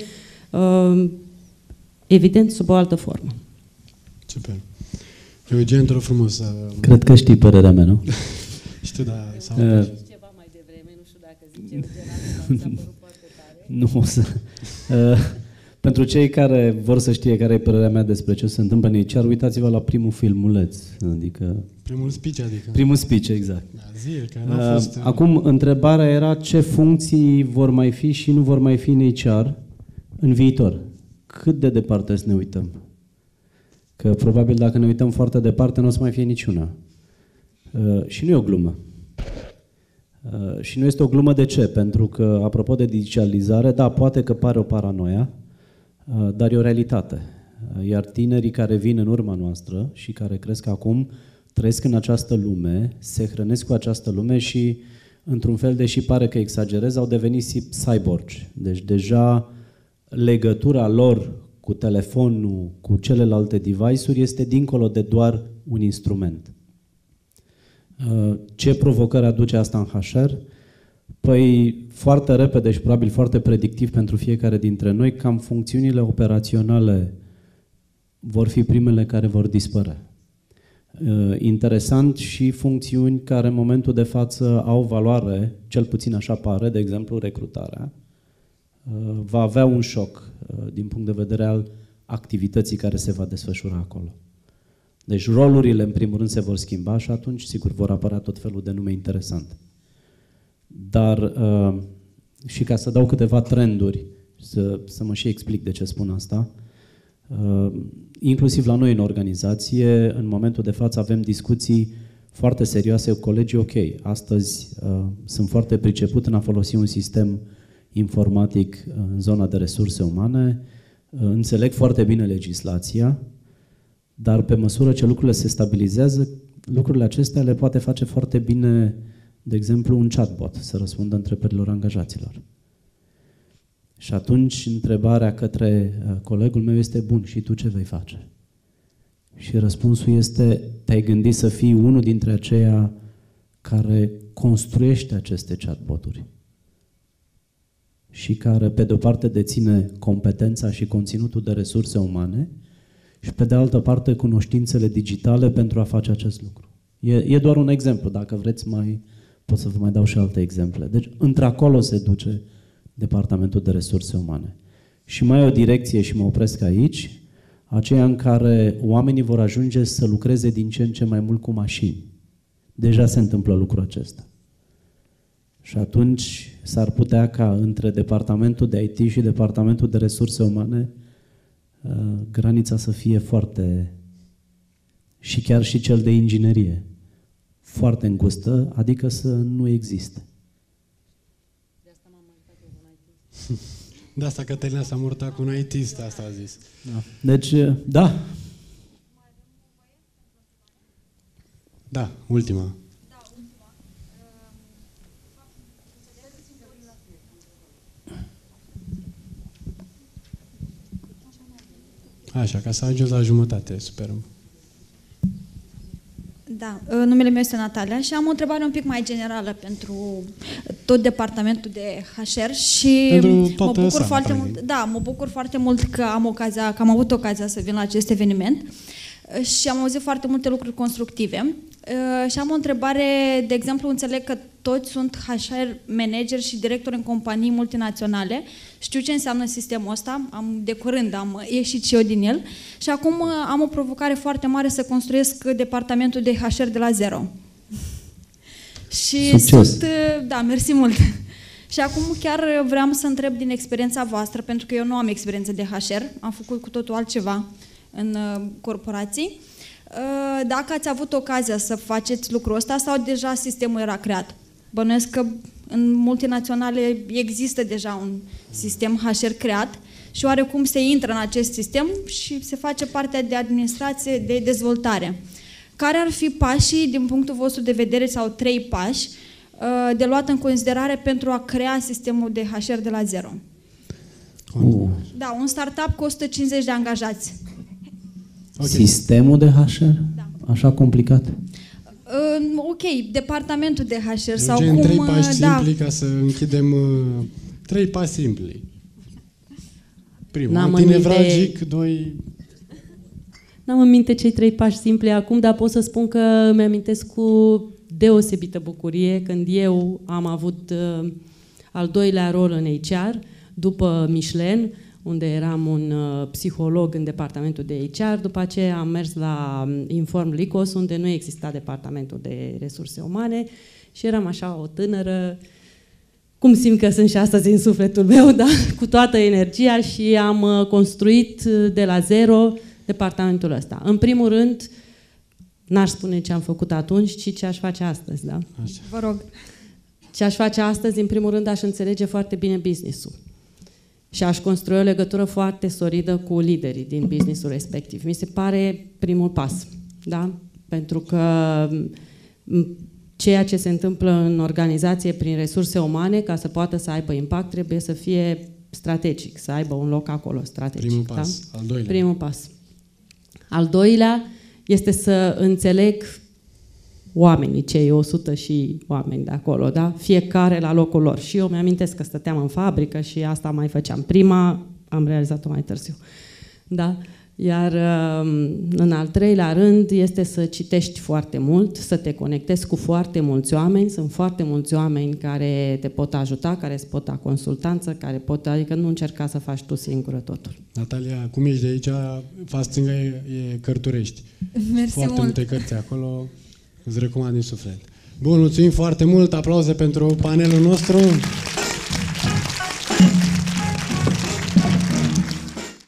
evident, sub o altă formă. Super. Eugen, te rog frumos să... Cred că știi părerea mea, nu? Știu, da. Sau... Uh, ceva mai devreme, nu știu dacă zice Eugen, s-a părut foarte tare. Nu o să... Uh, pentru cei care vor să știe care e părerea mea despre ce se întâmplă în H R, uitați-vă la primul filmuleț. Adică... Primul speech, adică. Primul speech, exact. Da, zi, că n-a fost... Uh, acum, întrebarea era ce funcții vor mai fi și nu vor mai fi în H R în viitor. Cât de departe să ne uităm? Că probabil dacă ne uităm foarte departe nu o să mai fie niciuna. Uh, și nu e o glumă. Uh, și nu este o glumă de ce? Pentru că, apropo de digitalizare, da, poate că pare o paranoia, uh, dar e o realitate. Uh, iar tinerii care vin în urma noastră și care cresc acum, trăiesc în această lume, se hrănesc cu această lume și, într-un fel, deși pare că exagerez, au devenit cyborgi. Deci deja legătura lor cu telefonul, cu celelalte device-uri este dincolo de doar un instrument. Ce provocări aduce asta în H R? Păi foarte repede și probabil foarte predictiv pentru fiecare dintre noi, cam funcțiunile operaționale vor fi primele care vor dispărea. Interesant, și funcțiuni care în momentul de față au valoare, cel puțin așa pare, de exemplu recrutarea, va avea un șoc din punct de vedere al activității care se va desfășura acolo. Deci rolurile în primul rând se vor schimba și atunci sigur vor apărea tot felul de nume interesante. Dar și ca să dau câteva trenduri, să, să mă și explic de ce spun asta, inclusiv la noi în organizație, în momentul de față avem discuții foarte serioase cu colegii. Ok, astăzi sunt foarte priceput în a folosi un sistem informatic în zona de resurse umane, înțeleg foarte bine legislația, dar pe măsură ce lucrurile se stabilizează, lucrurile acestea le poate face foarte bine, de exemplu, un chatbot să răspundă întrebărilor angajaților. Și atunci întrebarea către colegul meu este: bun, și tu ce vei face? Și răspunsul este: te-ai gândit să fii unul dintre aceia care construiește aceste chatboturi și care, pe de-o parte, deține competența și conținutul de resurse umane și pe de altă parte cunoștințele digitale pentru a face acest lucru. E, e doar un exemplu, dacă vreți mai pot să vă mai dau și alte exemple. Deci într-acolo se duce Departamentul de Resurse Umane. Și mai e o direcție și mă opresc aici, aceea în care oamenii vor ajunge să lucreze din ce în ce mai mult cu mașini. Deja se întâmplă lucrul acesta. Și atunci s-ar putea ca între Departamentul de I T și Departamentul de Resurse Umane granița să fie foarte, și chiar și cel de inginerie, foarte îngustă, adică să nu existe. De asta Cătălina s-a murtat cu un I T-ist, asta a zis. Da. Deci, da. Da, ultima. Așa, ca să ajungi la jumătate, superb. Da, numele meu este Natalia și am o întrebare un pic mai generală pentru tot departamentul de H R și mă bucur foarte mult, da, mă bucur foarte mult că am ocazia, că am avut ocazia să vin la acest eveniment și am auzit foarte multe lucruri constructive. Și am o întrebare, de exemplu, înțeleg că toți sunt H R manager și directori în companii multinaționale. Știu ce înseamnă sistemul ăsta, am, de curând am ieșit și eu din el și acum am o provocare foarte mare să construiesc departamentul de H R de la zero. Și Succes. sunt, da, mersi mult. Și acum chiar vreau să întreb din experiența voastră, pentru că eu nu am experiență de H R, am făcut cu totul altceva în corporații. Dacă ați avut ocazia să faceți lucrul ăsta sau deja sistemul era creat? Bănuiesc că în multinaționale există deja un sistem H R creat și oarecum se intră în acest sistem și se face partea de administrație, de dezvoltare. Care ar fi pașii, din punctul vostru de vedere, sau trei pași de luat în considerare pentru a crea sistemul de H R de la zero? Uh. Da, un startup cu o sută cincizeci de angajați. Okay. Sistemul de H R? Da. Așa complicat? Uh, ok, departamentul de H R sau gen cum... trei pași da. simpli ca să închidem... Uh, trei pași simpli. Primul, antinevralgic, doi... N-am în minte cei trei pași simpli acum, dar pot să spun că îmi amintesc cu deosebită bucurie când eu am avut uh, al doilea rol în H R, după Michelin, unde eram un uh, psiholog în departamentul de H R, după aceea am mers la Inform Lycos, unde nu exista departamentul de resurse umane și eram așa o tânără, cum simt că sunt și astăzi în sufletul meu, da? Cu toată energia și am uh, construit de la zero departamentul ăsta. În primul rând, n-aș spune ce am făcut atunci, ci ce aș face astăzi, da? Așa. Vă rog. Ce aș face astăzi, în primul rând, aș înțelege foarte bine business-ul. Și aș construi o legătură foarte solidă cu liderii din business-ul respectiv. Mi se pare primul pas, da? Pentru că ceea ce se întâmplă în organizație prin resurse umane, ca să poată să aibă impact, trebuie să fie strategic, să aibă un loc acolo strategic. Primul pas, da? al doilea. Primul pas. Al doilea este să înțeleg oamenii, cei o sută și oameni de acolo, da? Fiecare la locul lor. Și eu mi-amintesc că stăteam în fabrică și asta mai făceam. Prima am realizat-o mai târziu. Da? Iar în al treilea rând este să citești foarte mult, să te conectezi cu foarte mulți oameni. Sunt foarte mulți oameni care te pot ajuta, care îți pot da consultanță, care pot, adică nu încerca să faci tu singură totul. Natalia, cum ești de aici, fața stângă e, e Cărturești. Mersi foarte mult. multe cărți acolo, îți recomand din suflet. Bun, mulțumim foarte mult, aplauze pentru panelul nostru.